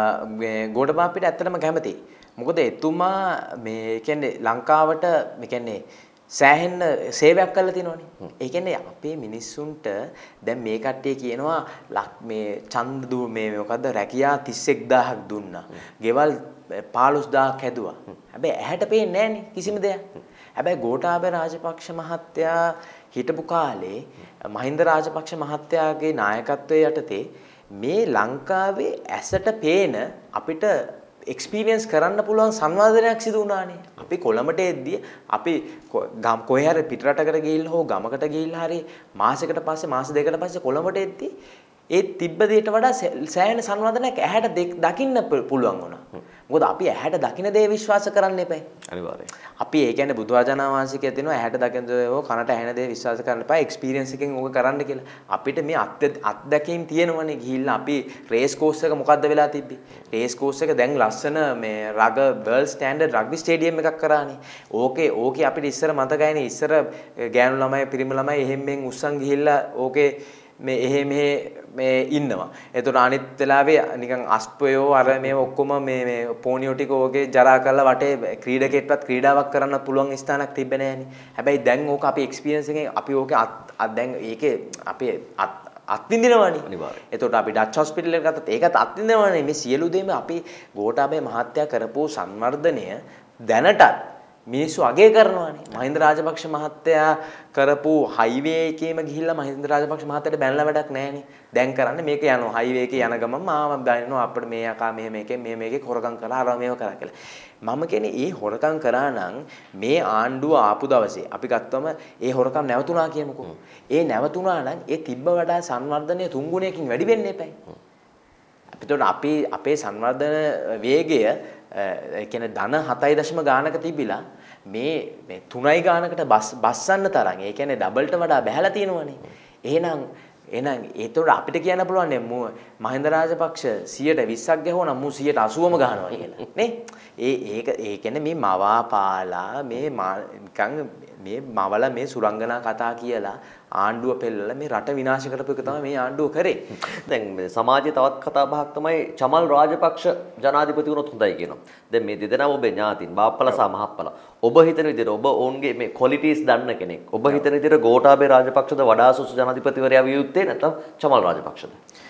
මේ ගොඩබාප්පිට ඇත්තටම කැමතියි. මොකද එතුමා මේ කියන්නේ ලංකාවට මේ කියන්නේ සෑහෙන සේවයක් කරලා තිනවනේ. ඒ කියන්නේ අපේ මිනිස්සුන්ට දැන් මේ කට්ටිය කියනවා මේ ඡන්ද දු මේ මොකද්ද රැකියා තිස් එක්දාහක් දුන්නා. ගෙවල් පහළොස් දාහක් හැදුවා. හැබැයි ඇහැට පේන්නේ නැහනේ කිසිම දෙයක්. හැබැයි ගෝඨාභය රාජපක්ෂ මහත්තයා හිටපු කාලේ මහින්ද රාජපක්ෂ මහත්තයාගේ නායකත්වයේ යටතේ මේ ලංකාවේ ඇසට පේන අපිට එක්ස්පීරියන්ස් කරන්න පුළුවන් සංවර්ධනයක් සිදු වුණානේ. අපි කොළඹට එද්දී අපි කොහේ හරි පිටරටකට ගිහිල්ලා හෝ ගමකට ගිහිල්ලා හරි මාසයකට පස්සේ මාස දෙකකට පස්සේ කොළඹට එද්දී ඒ තිබ්බ දෙයට වඩා සෑහෙන සංවර්ධනයක් ඇහැට දකින්න පුළුවන් වුණා. මොකද අපි ඇහැට දකින්න දේ විශ්වාස කරන්න එපා. අනිවාර්යයෙන්. අපි ඒ කියන්නේ බුදුආජානා වහන්සේ කියනවා ඇහැට දකින්න දේ හෝ කනට ඇහෙන දේ විශ්වාස කරන්න එපා. එක්ස්පීරියන්ස් එකෙන් ඕක කරන්න කියලා. අපිට මේ අත්දැකීම් තියෙනවනේ ගිහිල්ලා අපි රේස් කෝස් එක මොකද්ද වෙලා තිබ්බේ? රේස් කෝස් එක දැන් ලස්සන මේ රග වර්ල්ඩ් ස්ටෑන්ඩඩ් රග්බි ස්ටේඩියම් එකක් කරානේ. ඕකේ ඕකේ අපිට ඉස්සර මතකයිනේ ඉස්සර ගෑනු ළමයි පිරිමි ළමයි එහෙම මෙන් උස්සන් ගිහිල්ලා ඕකේ මේ එහෙ මෙහෙ මේ ඉන්නවා. එතකොට අනිත් වෙලාවේ නිකන් අස්පයෝ අර මේ ඔක්කොම මේ මේ පෝනියෝ ටික ඕකේ ජරා කරලා වටේ ක්‍රීඩකෙක්වත් ක්‍රීඩාවක් කරන්න පුළුවන් ස්ථානක් තිබ්බේ නෑනේ. හැබැයි දැන් ඕක අපි එක්ස්පීරියන්ස් එකෙන් අපි ඕකේ දැන් ඒකේ අපි අත්විඳිනවනේ. අනිවාර්යයෙන්. එතකොට අපි ඩච් හොස්පිටල් එකට ගත්තත් ඒකත් අත්විඳිනවනේ. මේ සියලු දේම අපි ගෝඨාභය මහත්තයා කරපු සංවර්ධනය දැනටත් මිනිස්සු අගය කරනවානේ. මහින්ද රාජපක්ෂ මහත්තයා කරපු හයිවේ එකේම ගිහිල්ලා මහින්ද රාජපක්ෂ මහත්තයාට බැනලා වැඩක් නැහැනේ. දැන් කරන්නේ මේක යනවා හයිවේ එකේ යන ගමන් මාව බැනනවා අපිට මේ යකා මෙහෙම එකේ මේ මේකේ හොරකම් කරලා අරව මේව කරා කියලා. මම කියන්නේ ඒ හොරකම් කරා නම් මේ ආණ්ඩුව ආපු දවසේ අපි ගත්තම ඒ හොරකම් නැවතුණා කියමුකෝ. ඒ නැවතුණා නම් ඒ තිබ්බ වඩා සංවර්ධනය තුන් ගුණයකින් වැඩි වෙන්න එපයි. අපිට අපි අපේ සංවර්ධන වේගය ඒ කියන්නේ ධන හතයි දශම ගානක තිබිලා මේ මේ තුනයි ගානකට බස්සන්න තරම් ඒ කියන්නේ ඩබල්ට වඩා බහැලා තියෙනවනේ. එහෙනම් එහෙනම් ඒතකොට අපිට කියන්න පුළුවන් නේ මහින්ද රාජපක්ෂ සියයට විස්සක් ගහුවනම් මු සියයට අසූවම ගහනවා කියලා නේ. ඒ ඒක ඒ කියන්නේ මේ මවාපාලා මේ නිකන් මේ මවල මේ සුරංගනා කතා කියලා ආණ්ඩුව පෙළලා මේ රට විනාශ කරපු එක තමයි මේ ආණ්ඩුව කරේ. දැන් මේ සමාජයේ තවත් කතා බහක් තමයි චමල් රාජපක්ෂ ජනාධිපති වුණොත් හොඳයි කියනවා. දැන් මේ දෙදෙනාම ඔබේ ඥාතින් බාප්පලා සහ මහප්පලා. ඔබ හිතන විදිහට ඔබ ඔවුන්ගේ මේ ක්වොලිටිස් දන්න කෙනෙක්. ඔබ හිතන විදිහට ගෝඨාභය රාජපක්ෂද වඩා සුසු ජනාධිපතිවරයා විය යුත්තේ නැත්නම් චමල් රාජපක්ෂද?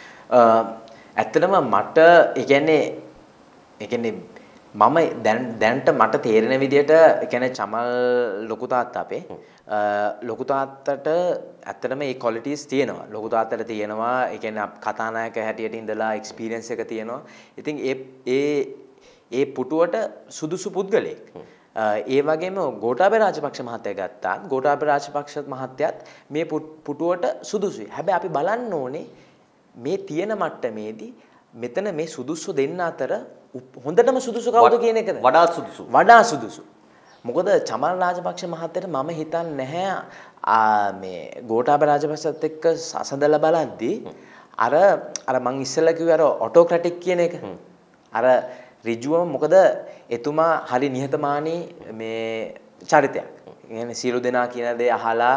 ඇත්තටම මට ඒ කියන්නේ ඒ කියන්නේ මම දැන් දැනට මට තේරෙන විදිහට ඒ කියන්නේ චමල් ලොකු තාත්තා අපේ ලොකු තාත්තට ඇත්තටම මේ ක්වොලිටිස් තියෙනවා. ලොකු තාත්තට තියෙනවා. ඒ කියන්නේ කතානායක හැටියට ඉඳලා එක්ස්පීරියන්ස් එක තියෙනවා. ඉතින් ඒ ඒ ඒ පුටුවට සුදුසු පුද්ගලෙක්. ඒ වගේම ගෝඨාභය රාජපක්ෂ මහත්තයා ගත්තාත් ගෝඨාභය රාජපක්ෂ මහත්තයාත් මේ පුටුවට සුදුසුයි. හැබැයි අපි බලන්න ඕනේ මේ තියෙන මට්ටමේදී මෙතන මේ සුදුසු දෙන්න අතර හොඳටම සුදුසු කවුද කියන එකද? වඩා සුදුසු. වඩා සුදුසු. මොකද චමල් රාජපක්ෂ මහත්තයට මම හිතන්නේ නැහැ මේ ගෝඨාභය රාජපක්ෂත් එක්ක සසඳලා බලද්දී අර අර මං ඉස්සෙල්ලා කිව්වේ අර ඔටෝක්‍රැටික් කියන එක. අර ඍජුවම මොකද එතුමා හරි නිහතමානී මේ චරිතයක්. يعني සියලු දෙනා කියන දේ අහලා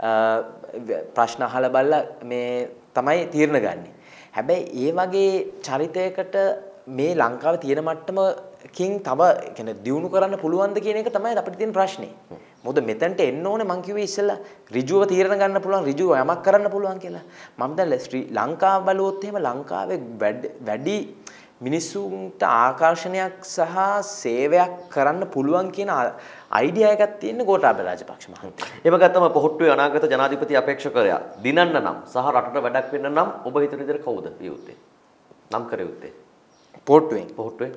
ප්‍රශ්න අහලා බලලා මේ තමයි තීරණ ගන්නෙ. හැබැයි ඒ වගේ චරිතයකට මේ ලංකාවේ තියෙන මට්ටමකින් තව කියන්නේ දියුණු කරන්න පුළුවන්ද කියන එක තමයි අපිට තියෙන ප්‍රශ්නේ. මොකද මෙතනට එන්න ඕනේ මං කිව්වේ ඉස්සෙල්ලා ඍජුව තීරණ ගන්න පුළුවන් ඍජුව යමක් කරන්න පුළුවන් කියලා. මම දැන් ලංකාව බලුවොත් එහෙම ලංකාවේ වැඩි මිනිස්සුන්ට ආකර්ෂණයක් සහ සේවයක් කරන්න පුළුවන් කියන අයිඩියා එකක් තියෙන ගෝඨාභය රාජපක්ෂ මහත්තයා. එහෙම ගත්තම පොහොට්ටුවේ අනාගත ජනාධිපති අපේක්ෂකයා දිනන්න නම් සහ රටට වැඩක් වෙන්න නම් ඔබ හිතන විදිහට කවුද වියුත්තේ? නම් කර යුත්තේ? පොහොට්ටුවෙන්. පොහොට්ටුවෙන්.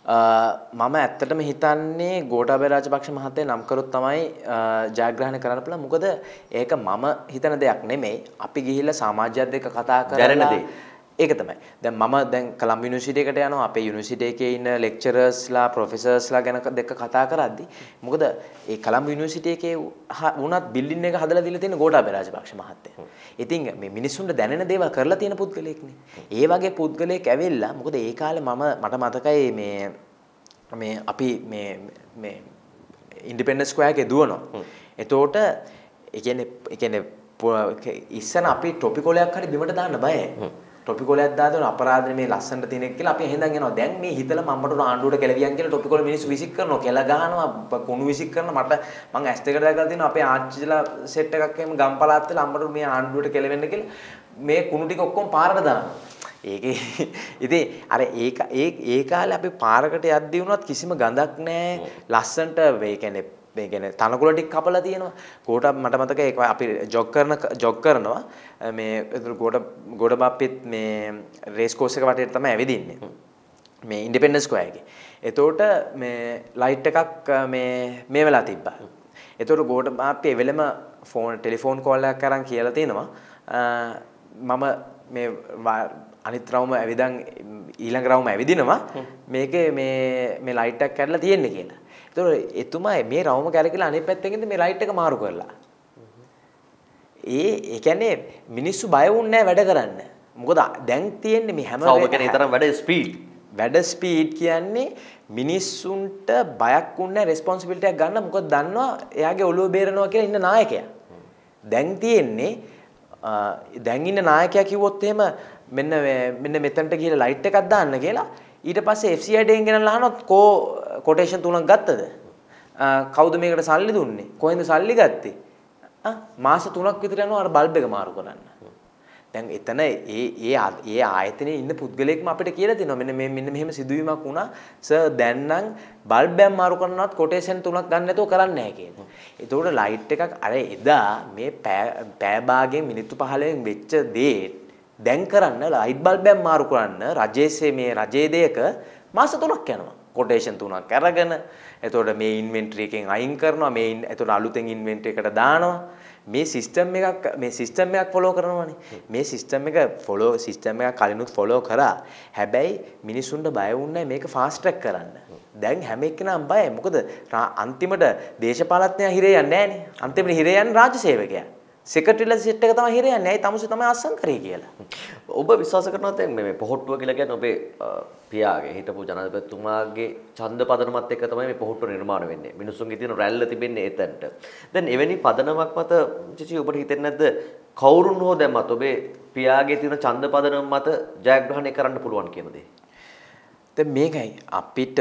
මම ඇත්තටම හිතන්නේ ගෝඨාභය රාජපක්ෂ මහත්තයා නම් කරොත් තමයි ජයග්‍රහණය කරන්න පුළුවන්. මොකද ඒක මම හිතන දෙයක් නෙමෙයි. අපි ගිහිල්ලා සමාජයත් එක්ක කතා කරලා ඒක තමයි. දැන් මම දැන් කොළඹ යුනිවර්සිටි එකට යනවා. අපේ යුනිවර්සිටි එකේ ඉන්න ලෙක්චරර්ස්ලා ප්‍රොෆෙසර්ස්ලා ගැන දෙක කතා කරද්දි මොකද ඒ කොළඹ යුනිවර්සිටි එකේ වුණත් බිල්ඩින් එක හදලා දීලා තියෙන ගෝඨාභය රාජපක්ෂ මහත්තයා. ඉතින් මේ මිනිස්සුන්ට දැනෙන දේවල් කරලා තියෙන පුද්ගලයෙක්නේ. ඒ වගේ පුද්ගලයෙක් ඇවිල්ලා මොකද ඒ කාලේ මම මට මතකයි මේ මේ අපි මේ මේ ඉන්ඩිපෙන්ඩන්ස් ස්ක්වයර් එකේ දුවනවා. එතකොට ඒ කියන්නේ ඒ කියන්නේ ඉස්සන අපි ටොපි කොලයක් හරි බිමට දාන්න බයයි. ටොපි කොලයක් දාගෙන අපරාධනේ මේ ලස්සනට තියෙනෙක් කියලා අපි එහෙනම් යනවා. දැන් මේ හිතලා මම්මට ආණ්ඩුවට කෙලවියන් කියලා ටොපි කොල මිනිස්සු විසික් කරනවා. කෙල ගහනවා, කුණු විසික් කරනවා. මට මං ඇස් දෙකට දැකලා තියෙනවා අපේ ආච්චිලා සෙට් එකක් එහෙම ගම්පලාත් වෙලා අම්මට මේ ආණ්ඩුවට කෙලවෙන්න කියලා මේ කුණු ටික ඔක්කොම පාරට දානවා. ඒකේ ඉතින් අර ඒක ඒ ඒ කාලේ අපි පාරකට යද්දී වුණත් කිසිම ගඳක් නැහැ. ලස්සනට ඒ කියන්නේ මේ කියන්නේ තනකොළ ටික කපලා තියෙනවා. ගෝඨා මට මතකයි ඒක අපි ජොග් කරන ජොග් කරනවා. මේ ගෝඨා ගෝඨාබාප්පෙත් මේ රේස් කෝස් එක වටේට තමයි ඇවිදින්නේ. මේ ඉන්ඩිපෙන්ඩන්ස් ස්ක්වයර් එකේ. එතකොට මේ ලයිට් එකක් මේ මේ වෙලා තිබ්බා. එතකොට ගෝඨාබාප්පේ එවෙලම ෆෝන් ටෙලිෆෝන් කෝල් එකක් කරන් කියලා තිනවා. මම මේ අනිත් රවුම ඇවිදන් ඊළඟ රවුම ඇවිදිනවා. මේකේ මේ මේ ලයිට් එකක් කැඩලා තියෙන්නේ කියලා. ඒතකොට එතුමා මේ රවුම කැරකිලා අනිත් පැත්තෙන් ඉඳන් මේ ලයිට් එක මාරු කරලා. ඒ ඒ කියන්නේ මිනිස්සු බය වුන්නේ නැහැ වැඩ කරන්න. මොකද දැන් තියෙන්නේ මේ හැම රවුම කියන්නේ තරම් වැඩ ස්පීඩ්. වැඩ ස්පීඩ් කියන්නේ මිනිස්සුන්ට බයක් වුන්නේ රෙස්පොන්සිබිලිටි එකක් ගන්න. මොකද දන්නවා එයාගේ ඔළුව බේරනවා කියලා ඉන්න නායකයා. දැන් තියෙන්නේ දැන් ඉන්න නායකයා කිව්වොත් එහෙම මෙන්න මෙන්න මෙතනට ගිහලා ලයිට් එකක් දාන්න කියලා ඊට පස්සේ F C I ඩෙන් ගෙනල්ලා අහනවා කෝ කොටේෂන් තුනක් ගත්තද? කවුද මේකට සල්ලි දුන්නේ? කොහෙන්ද සල්ලි ගත්තේ? ආ මාස තුනක් විතර යනවා අර බල්බ් එක මාරු කරන්න. දැන් එතන ඒ ඒ ඒ ආයතනයේ ඉන්න පුද්ගලයෙක්ම අපිට කියලා දෙනවා මෙන්න මේ මෙන්න මෙහෙම සිදුවීමක් වුණා. සර් දැන් නම් බල්බ් එක මාරු කරනවත් කොටේෂන් තුනක් ගන්න නැතුව කරන්නේ නැහැ කියලා. ඒතකොට ලයිට් එකක් අර එදා මේ පෑ භාගයෙන් මිනිත්තු පහළොවෙන් වෙච්ච දේ දැන් කරන්න ලයිට් බල්බ් එකක් මාරු කරන්න රජයේ මේ රජයේ දෙයක මාස තුනක් යනවා. කොටේෂන් තුනක් අරගෙන එතකොට මේ ඉන්වෙන්ටරි එකෙන් අයින් කරනවා මේ එතකොට අලුතෙන් ඉන්වෙන්ටරි එකට දානවා මේ සිස්ටම් එකක් මේ සිස්ටම් එකක් ෆලෝ කරනවානේ. මේ සිස්ටම් එක ෆලෝ සිස්ටම් එකක් කලිනුත් ෆලෝ කරා. හැබැයි මිනිස්සුන්ට බය වුණේ මේක ෆාස්ට් ට්‍රැක් කරන්න. දැන් හැම එක්කෙනාම බයයි. මොකද අන්තිමට දේශපාලඥයා හිරේ යන්නේ නැහනේ. අන්තිමට හිරේ යන්නේ රාජ්‍ය සේවකයා. සෙක්‍රටරිලා සෙට් එක තමයි හිරේ යන්නේ. ඇයි තමුසේ තමයි අස්සම් කරේ කියලා. ඔබ විශ්වාස කරනවා දැන් මේ පොහොට්ටුව කියලා කියන්නේ ඔබේ පියාගේ හිටපු ජනාධිපතිතුමාගේ ඡන්ද පදනමත් එක්ක තමයි මේ පොහොට්ටුව නිර්මාණය වෙන්නේ. මිනිස්සුන්ගේ තියෙන රැල්ල තිබෙන්නේ එතනට. දැන් එවැනි පදනමක් මත චිචි ඔබට හිතෙන්නේ නැද්ද කවුරුන් හෝ දැම්මත් ඔබේ පියාගේ තියෙන ඡන්ද පදනම මත ජයග්‍රහණය කරන්න පුළුවන් කියන දේ? දැන් මේකයි අපිට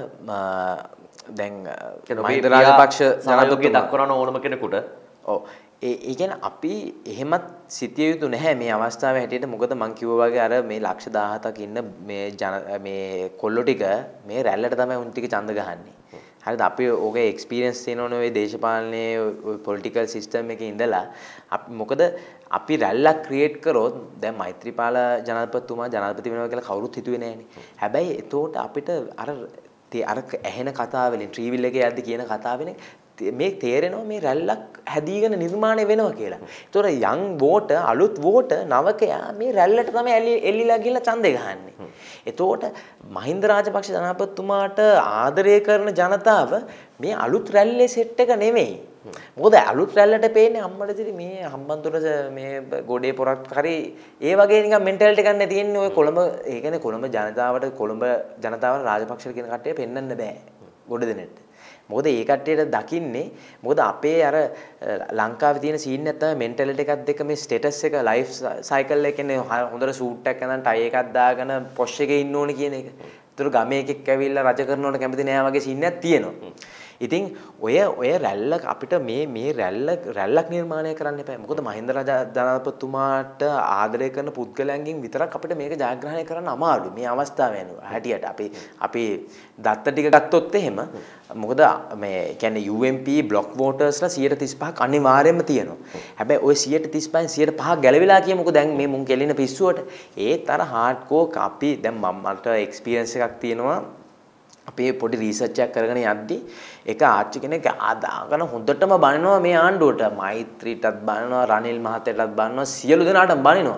දැන් මහින්ද රාජපක්ෂ ජනාධිපතිතුමා දක්වන ඕනම කෙනෙකුට ඔව් ඒ ඒ කියන්නේ අපි එහෙමත් සිටිය යුතු නැහැ මේ අවස්ථාවේ හැටියට. මොකද මං කිව්වා වගේ අර මේ ලක්ෂ දහහතක් ඉන්න මේ ජන මේ කොල්ලෝ ටික මේ රැල්ලට තමයි උන් ටික ඡන්ද ගහන්නේ. හරිද? අපි ඕකේ එක්ස්පීරියන්ස් තියෙනවනේ ඔය දේශපාලනයේ ඔය පොලිටිකල් සිස්ටම් එකේ ඉඳලා. අපි මොකද අපි රැල්ලක් ක්‍රියේට් කරොත් දැන් මෛත්‍රීපාල ජනාධිපතිතුමා ජනාධිපති වෙනවා කියලා කවුරුත් හිතුවේ නෑනේ. හැබැයි එතකොට අපිට අර අර ඇහෙන කතාවලින් ට්‍රීවිල් එකේ යද්දි කියන කතාවෙනේ මේ තේරෙනවා මේ රැල්ලක් හැදීගෙන නිර්මාණය වෙනවා කියලා. ඒතොර යන් වෝට අලුත් වෝට නවකයා මේ රැල්ලට තමයි එල්ලිලා ගිහලා ඡන්දේ ගහන්නේ. එතකොට මහින්ද රාජපක්ෂ ජනාධිපතිතුමාට ආදරය කරන ජනතාව මේ අලුත් රැල්ලේ සෙට් එක නෙමෙයි. මොකද අලුත් රැල්ලට පේන්නේ අම්මටදී මේ හම්බන්තොට මේ ගොඩේ පොරක් හරි ඒ වගේ නිකන් මෙන්ටැලිටි එකක් නේ තියෙන්නේ. ඔය කොළඹ ඒ කියන්නේ කොළඹ ජනතාවට කොළඹ ජනතාවට රාජපක්ෂ කියන කට්ටිය පෙන්වන්න බෑ ගොඩ දෙනෙට. මොකද ඒ කට්ටියට දකින්නේ මොකද අපේ අර ලංකාවේ තියෙන සීන් එක තමයි මෙන්ටැලිටි එකත් එක්ක මේ ස්ටේටස් එක ලයිෆ් සයිකල් එක කියන්නේ හොඳට සූට් එකක් අඳන් ටයි එකක් දාගෙන පොෂ් එකේ ඉන්න ඕනේ කියන එක. ඒතර ගමේ එකෙක් ඇවිල්ලා රජ කරනවට කැමති නෑ වගේ සීන් එකක් තියෙනවා. ඉතින් ඔය ඔය රැල්ල අපිට මේ මේ රැල්ල රැල්ලක් නිර්මාණය කරන්න එපා. මොකද මහින්ද ජනාධිපතිතුමාට ආදරය කරන පුද්ගලයන්ගෙන් විතරක් අපිට මේක ජයග්‍රහණය කරන්න අමාරුයි. මේ අවස්ථාව වෙනවා. හැටියට අපි අපි දත්ත ටික ගත්තොත් එහෙම මොකද මේ කියන්නේ U M P බ්ලොක් වෝටර්ස්ලා සියයට තිස් පහක් අනිවාර්යයෙන්ම තියෙනවා. හැබැයි ওই සියයට තිස් පහෙන් සියයට පහක් ගැලවිලා කියමුකෝ දැන් මේ මුන් කෙලින පිස්සුවට. ඒත් අර හાર્ඩ්කෝර් අපි දැන් මමට එක්ස්පීරියන්ස් එකක් තියෙනවා. අපේ පොඩි රිසර්ච් එකක් කරගෙන යද්දි එක ආච්චි කෙනෙක් ආදාගෙන හොඳටම බනිනවා මේ ආණ්ඩුවට. මෛත්‍රීටත් බනිනවා, රනිල් මහත්තයටත් බනිනවා, සියලු දෙනාටම බනිනවා.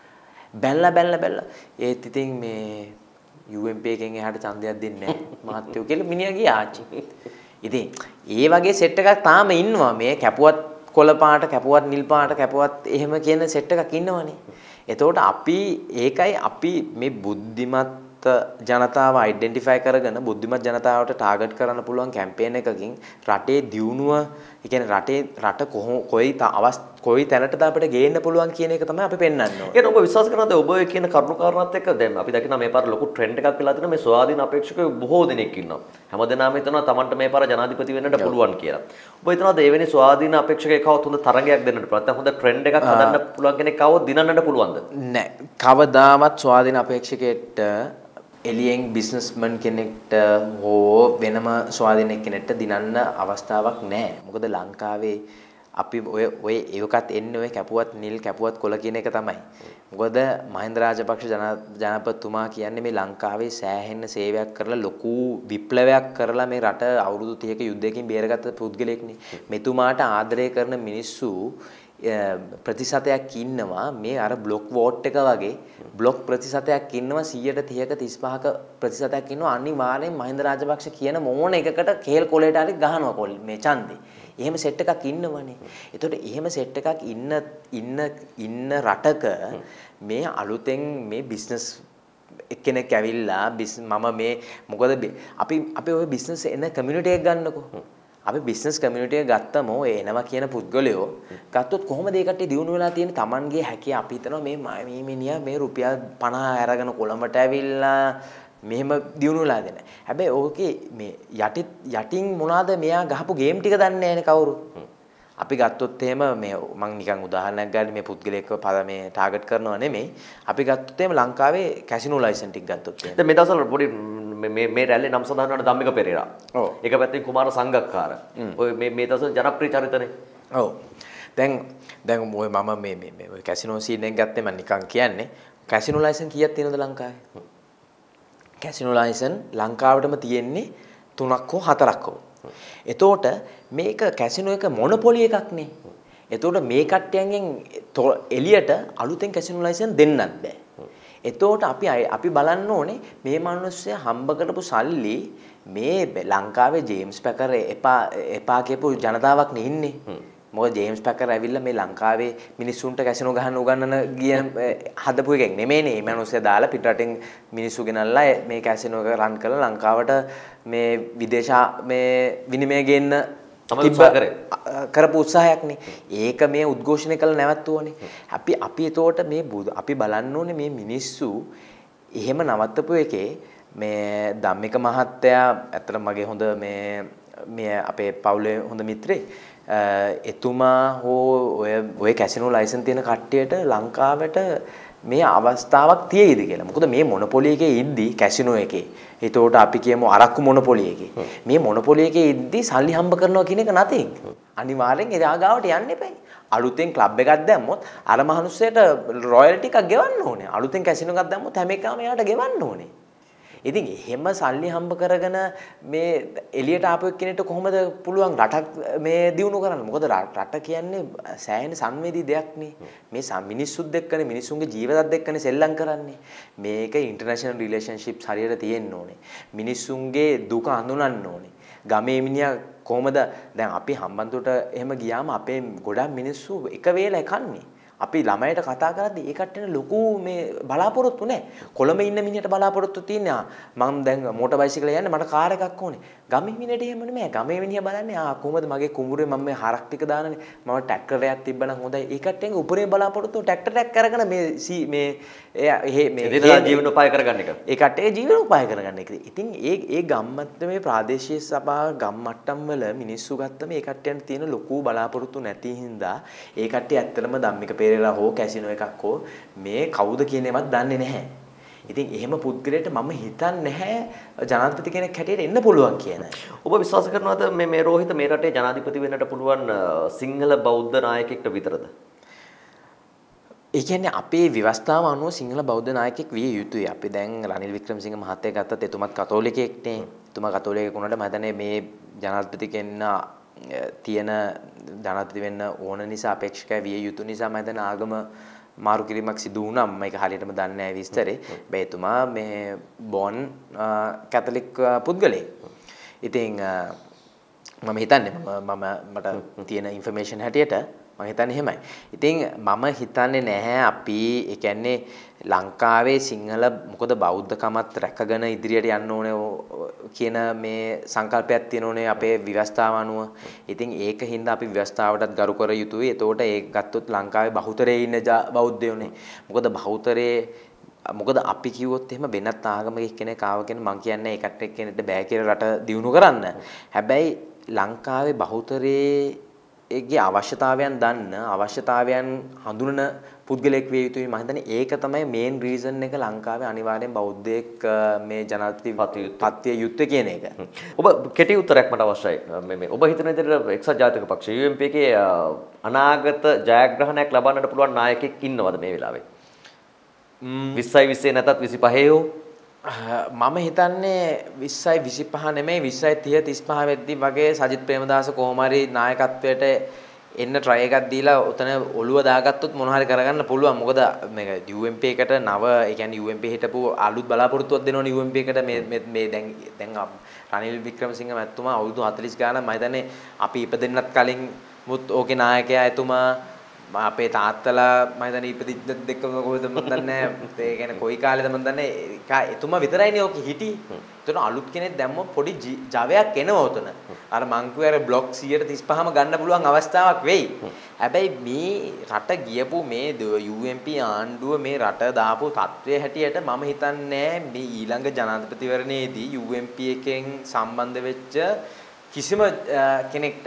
බැලලා බැලලා බැලලා ඒත් ඉතින් මේ U M P එකෙන් එහාට ඡන්දයක් දෙන්නේ නැහැ මහත්තයෝ කියලා මිනිහා ගියා ආච්චි. ඉතින් ඒ වගේ සෙට් එකක් තාම ඉන්නවා. මේ කැපුවත් කොළ පාට, කැපුවත් නිල් පාට, කැපුවත් එහෙම කියන සෙට් එකක් ඉන්නවනේ. එතකොට අපි ඒකයි අපි මේ බුද්ධිමත් ජනතාව අයිඩෙන්ටිෆයි කරගෙන බුද්ධිමත් ජනතාවට ටාගට් කරන්න පුළුවන් කැම්පේන් එකකින් රටේ දියුණුව, ඒ කියන්නේ රටේ රට කොයි අවස් කොයි තැනටද අපිට ගේන්න පුළුවන් කියන එක තමයි අපි පෙන්වන්න ඕනේ. ඒක ඔබ විශ්වාස කරනවද ඔබ ඔය කියන කරුණු කාරණාත් එක්ක දැන් අපි දකිනවා මේ පාර ලොකු ට්‍රෙන්ඩ් එකක් වෙලා තියෙනවා මේ ස්වාධීන අපේක්ෂකයෝ බොහෝ දෙනෙක් ඉන්නවා. හැමදෙනාම හිතනවා Tamanට මේ පාර ජනාධිපති වෙන්නට පුළුවන් කියලා. ඔබ හිතනවාද එවැනි ස්වාධීන අපේක්ෂකයෙක් කවොත් හොඳ තරගයක් දෙන්නට පුළුවන්. නැත්නම් හොඳ ට්‍රෙන්ඩ් එකක් හදන්න පුළුවන් කෙනෙක් කවොත් දිනන්නට පුළුවන්ද? නෑ. කවදාවත් ස්වාධීන අපේක්ෂකයෙක්ට එලියෙන් බිස්නස්මන් කෙනෙක්ට හෝ වෙනම ස්වාධීන කෙනෙක්ට දිනන්න අවස්ථාවක් නැහැ. මොකද ලංකාවේ අපි ඔය ඔය ඒකත් එන්නේ ඔය කැපුවත් නිල් කැපුවත් කොළ කියන එක තමයි. මොකද මහින්ද රාජපක්ෂ ජනාධිපතිතුමා කියන්නේ මේ ලංකාවේ සෑහෙන සේවයක් කරලා ලොකු විප්ලවයක් කරලා මේ රට අවුරුදු තිහක යුද්ධයකින් බේරගත්ත පුද්ගලයෙක්නේ. මෙතුමාට ආදරය කරන මිනිස්සු ප්‍රතිශතයක් ඉන්නවා මේ අර බ්ලොක් වෝට් එක වගේ බ්ලොක් ප්‍රතිශතයක් ඉන්නවා සීයට තිහක තිස් පහක ප්‍රතිශතයක් ඉන්නවා අනිවාර්යෙන් මහින්ද රාජපක්ෂ කියන මොන එකකට කේල් කොලේට හරි ගහනවා කොල් මේ ඡන්දේ. එහෙම සෙට් එකක් ඉන්නවනේ. ඒතකොට එහෙම සෙට් එකක් ඉන්න ඉන්න ඉන්න රටක මේ අලුතෙන් මේ බිස්නස් එක්කෙනෙක් ඇවිල්ලා මම මේ මොකද අපි අපි ওই බිස්නස් එන කමියුනිටි එක ගන්නකො. අපි බිස්නස් කමියුනිටි එක ගත්තම ඔය එනවා කියන පුද්ගලයෝ ගත්තොත් කොහොමද ඒ කට්ටිය දිනු වෙලා තියෙන්නේ Tamanගේ හැකිය අපි හිතනවා මේ මේ මිනිහා මේ රුපියල් පනහ අරගෙන කොළඹට ඇවිල්ලා මෙහෙම දිනු වෙලා දෙන. හැබැයි ඕකේ මේ යටි යටින් මොනවාද මෙයා ගහපු ගේම් ටික දන්නේ නැහැනේ කවුරු. අපි ගත්තොත් එහෙම මේ මම නිකන් උදාහරණයක් ගන්න මේ පුද්ගලයෙක්ව පද මේ ටාගට් කරනවා නෙමෙයි. අපි ගත්තොත් එහෙම ලංකාවේ කැසිනෝ ලයිසන් ටික ගත්තොත් එහෙම. දැන් මේ දවස්වල පොඩි මේ මේ රැල්ලේ නම් සඳහන් වන ධම්මික පෙරේරා. ඔව්. එක පැත්තෙන් කුමාර සංගක්කාර. ඔය මේ මේ දවස්වල ජනප්‍රිය චරිතනේ. ඔව්. දැන් දැන් ඔය මම මේ මේ මේ ඔය කැසිනෝ සීන් එක ගත්තේ මම නිකන් කියන්නේ කැසිනෝ ලයිසන් කීයක් තියෙනවද ලංකාවේ? කැසිනෝ ලයිසන් ලංකාවටම තියෙන්නේ තුනක් හෝ හතරක් හෝ. එතකොට මේක කැසිනෝ එක මොනොපොලි එකක් නේ. එතකොට මේ කට්ටියන්ගෙන් එළියට අලුතෙන් කැසිනෝ ලයිසන් දෙන්නත් බෑ. එතකොට අපි අපි බලන්න ඕනේ මේ මිනිස්සු හම්බ කරපු සල්ලි මේ ලංකාවේ ජේම්ස් පැකර් එපා එපා කියපු ජනතාවක් නේ ඉන්නේ. මොකද ජේම්ස් පැකර් ඇවිල්ලා මේ ලංකාවේ මිනිස්සුන්ට කැසිනෝ ගහන්න උගන්නන ගිය හදපු එකෙක් නෙමෙයිනේ. මේ මිනිස්සු දාලා පිටරටින් මිනිස්සු ගෙනල්ලා මේ කැසිනෝ එක රන් කරලා ලංකාවට මේ විදේශ මේ විනිමය ගේන්න කරපු උත්සාහයක්නේ. ඒක මේ උද්ඝෝෂණය කළ නැවතුවනේ. අපි අපි එතකොට මේ අපි බලන්න ඕනේ මේ මිනිස්සු එහෙම නවත්තපු එකේ මේ ධම්මික මහත්තයා ඇත්තටම මගේ හොඳ මේ මේ අපේ පවුලේ හොඳ මිත්‍රේ එතුමා හෝ ඔය ඔය කැසිනෝ ලයිසන් තියෙන කට්ටියට ලංකාවට මේ අවස්ථාවක් තියෙයිද කියලා. මොකද මේ මොනොපොලි එකේ ඉද්දි කැසිනෝ එකේ. ඒතකොට අපි කියමු අරක්කු මොනොපොලි එකේ. මේ මොනොපොලි එකේ ඉද්දි සල්ලි හම්බ කරනවා කියන එක නැතිනම් අනිවාර්යෙන් එදා ගාවට යන්න එපයි. අලුතෙන් ක්ලබ් එකක් දැම්මොත් අර මහනුස්සයට රොයල්ටි එකක් ගෙවන්න ඕනේ. අලුතෙන් කැසිනෝ එකක් දැම්මොත් හැම එකම එයාට ගෙවන්න ඕනේ. ඉතින් එහෙම සල්ලි හම්බ කරගෙන මේ එළියට ආපු එක්කෙනෙක්ට කොහොමද පුළුවන් රටක් මේ දියුණු කරන්න? මොකද රට කියන්නේ සෑහෙන සංවේදී දෙයක් නේ. මේ මිනිස්සුත් එක්කනේ මිනිස්සුන්ගේ ජීවිතත් එක්කනේ සෙල්ලම් කරන්නේ. මේක ඉන්ටර්නැෂනල් රිලේෂන්ෂිප්ස් හරියට තියෙන්න ඕනේ. මිනිස්සුන්ගේ දුක හඳුනන්න ඕනේ. ගමේ මිනිහා කොහොමද දැන් අපි හම්බන්තොට එහෙම ගියාම අපේ ගොඩක් මිනිස්සු එක වේලයි කන්නේ. අපි ළමයට කතා කරද්දී ඒ කට්ටියන ලොකු මේ බලාපොරොත්තු නැහැ. කොළඹ ඉන්න මිනිහට බලාපොරොත්තු තියෙනවා. මම දැන් මෝටර් බයිසිකලේ යන්නේ මට කාර් එකක් ඕනේ. ගමේ මිනිහට එහෙම නෙමෙයි. ගමේ මිනිහා බලන්නේ ආ කොහොමද මගේ කුඹුරේ මම මේ හරක් ටික දානනේ. මම ට්‍රැක්ටරයක් තිබ්බනම් හොඳයි. ඒ කට්ටියන්ගේ උපරිම බලාපොරොත්තු ට්‍රැක්ටරයක් අරගෙන මේ මේ ඒ මේ ජීවන උපාය කරගන්න එක. ඒ කට්ටියගේ ජීවන උපාය කරගන්න එක. ඉතින් ඒ ඒ ගම්මත්තමේ ප්‍රාදේශීය සභා ගම්මට්ටම් වල මිනිස්සු ගත්තම ඒ කට්ටියන්ට තියෙන ලොකු බලාපොරොත්තු නැති හින්දා ඒ කට්ටිය ඇත්තටම ධම්මික පෙරේරා හෝ කැසිනෝ එකක් හෝ මේ කවුද කියන ඒවත් දන්නේ නැහැ. ඉතින් එහෙම පුද්ගලයාට මම හිතන්නේ නැහැ ජනාධිපති කෙනෙක් හැටියට එන්න පුළුවන් කියන. ඔබ විශ්වාස කරනවද මේ මේ රෝහිත මේ රටේ ජනාධිපති වෙන්නට පුළුවන් සිංහල බෞද්ධ නායකයෙක්ට විතරද? ඒ කියන්නේ අපේ ව්‍යවස්ථාව අනුව සිංහල බෞද්ධ නායකයෙක් විය යුතුයි. අපි දැන් රනිල් වික්‍රමසිංහ මහත්තයා ගත්තත් එතුමත් කතෝලිකයෙක් නේ. එතුමා කතෝලිකයෙක් වුණාට මම හිතන්නේ මේ ජනාධිපති කෙන්න තියෙන ජනාධිපති වෙන්න ඕන නිසා අපේක්ෂකයි විය යුතු නිසා මම හිතන්නේ ආගම මාරු කිරීමක් සිදු වුණා. මම ඒක හරියටම දන්නේ නැහැ විස්තරේ. හැබැයි එතුමා මේ බෝන් කැතලික් පුද්ගලයෙක්. ඉතින් මම හිතන්නේ මම මට තියෙන ඉන්ෆර්මේෂන් හැටියට මම හිතන්නේ එහෙමයි. ඉතින් මම හිතන්නේ නැහැ අපි ඒ කියන්නේ ලංකාවේ සිංහල මොකද බෞද්ධකමත් රැකගෙන ඉදිරියට යන්න ඕනේ කියන මේ සංකල්පයක් තියෙනෝනේ අපේ ව්‍යවස්ථාව අනුව. ඉතින් ඒක හින්දා අපි ව්‍යවස්ථාවටත් ගරු කර යුතුයි. එතකොට ඒක ගත්තොත් ලංකාවේ බහුතරයේ ඉන්න බෞද්ධයෝනේ. මොකද බහුතරයේ මොකද අපි කිව්වොත් එහෙම වෙනත් ආගමක කෙනෙක් ආව කියන මං කියන්නේ ඒකට එක්කෙනෙක්ට බෑ කියලා රට දියුණු කරන්න. හැබැයි ලංකාවේ බහුතරයේ ඒගේ අවශ්‍යතාවයන් දන්න අවශ්‍යතාවයන් හඳුනන පුද්ගලයෙක් විය යුතුයි. මම හිතන්නේ ඒක තමයි මේන් රීසන් එක ලංකාවේ අනිවාර්යෙන් බෞද්ධයෙක් මේ ජනාධිපති පත්විය යුත්තේ කියන එක. ඔබ කෙටි උත්තරයක් මට අවශ්‍යයි. මේ මේ ඔබ හිතන විදිහට එක්සත් ජාතික පක්ෂ යූ එම් පී එකේ අනාගත ජයග්‍රහණයක් ලබන්නට පුළුවන් නායකයෙක් ඉන්නවද මේ වෙලාවේ? විස්සයි විස්සේ නැතත් විසිපහේ හෝ මම හිතන්නේ විස්සයි විසිපහ නෙමෙයි විස්සයි තිහ තිස්පහ වෙද්දි වගේ සජිත් ප්‍රේමදාස කොහොම හරි නායකත්වයට එන්න try එකක් දීලා උතන ඔළුව දාගත්තොත් මොන හරි කරගන්න පුළුවන්. මොකද මේක යූ එම් පී එකට නව ඒ කියන්නේ යූ එම් පී හිටපු අලුත් බලාපොරොත්තුවක් දෙනවනේ යූ එම් පී එකට මේ මේ දැන් දැන් රනිල් වික්‍රමසිංහ මැතිතුමා අවුරුදු හතළිස් ගානක් මම හිතන්නේ අපි ඉපදෙන්නත් කලින් මුත් ඕකේ නායකයා එතුමා අපේ තාත්තලා මම හිතන්නේ ඉපදිච්ච දෙකම කොහෙද මම දන්නේ නැහැ. ඒ කියන්නේ කොයි කාලෙද මම දන්නේ. එතුමා විතරයිනේ ඕකේ හිටියේ. එතන අලුත් කෙනෙක් දැම්මොත් පොඩි ජවයක් එනවා උතන. අර මං කිව්වේ අර බ්ලොක් සියයට තිස්පහම ගන්න පුළුවන් අවස්ථාවක් වෙයි. හැබැයි මේ රට ගියපු මේ යූ එම් පී ආණ්ඩුව මේ රට දාපු තත්ත්වය හැටියට මම හිතන්නේ මේ ඊළඟ ජනාධිපතිවරණයේදී යූ එම් පී එකෙන් සම්බන්ධ වෙච්ච කිසිම කෙනෙක්ට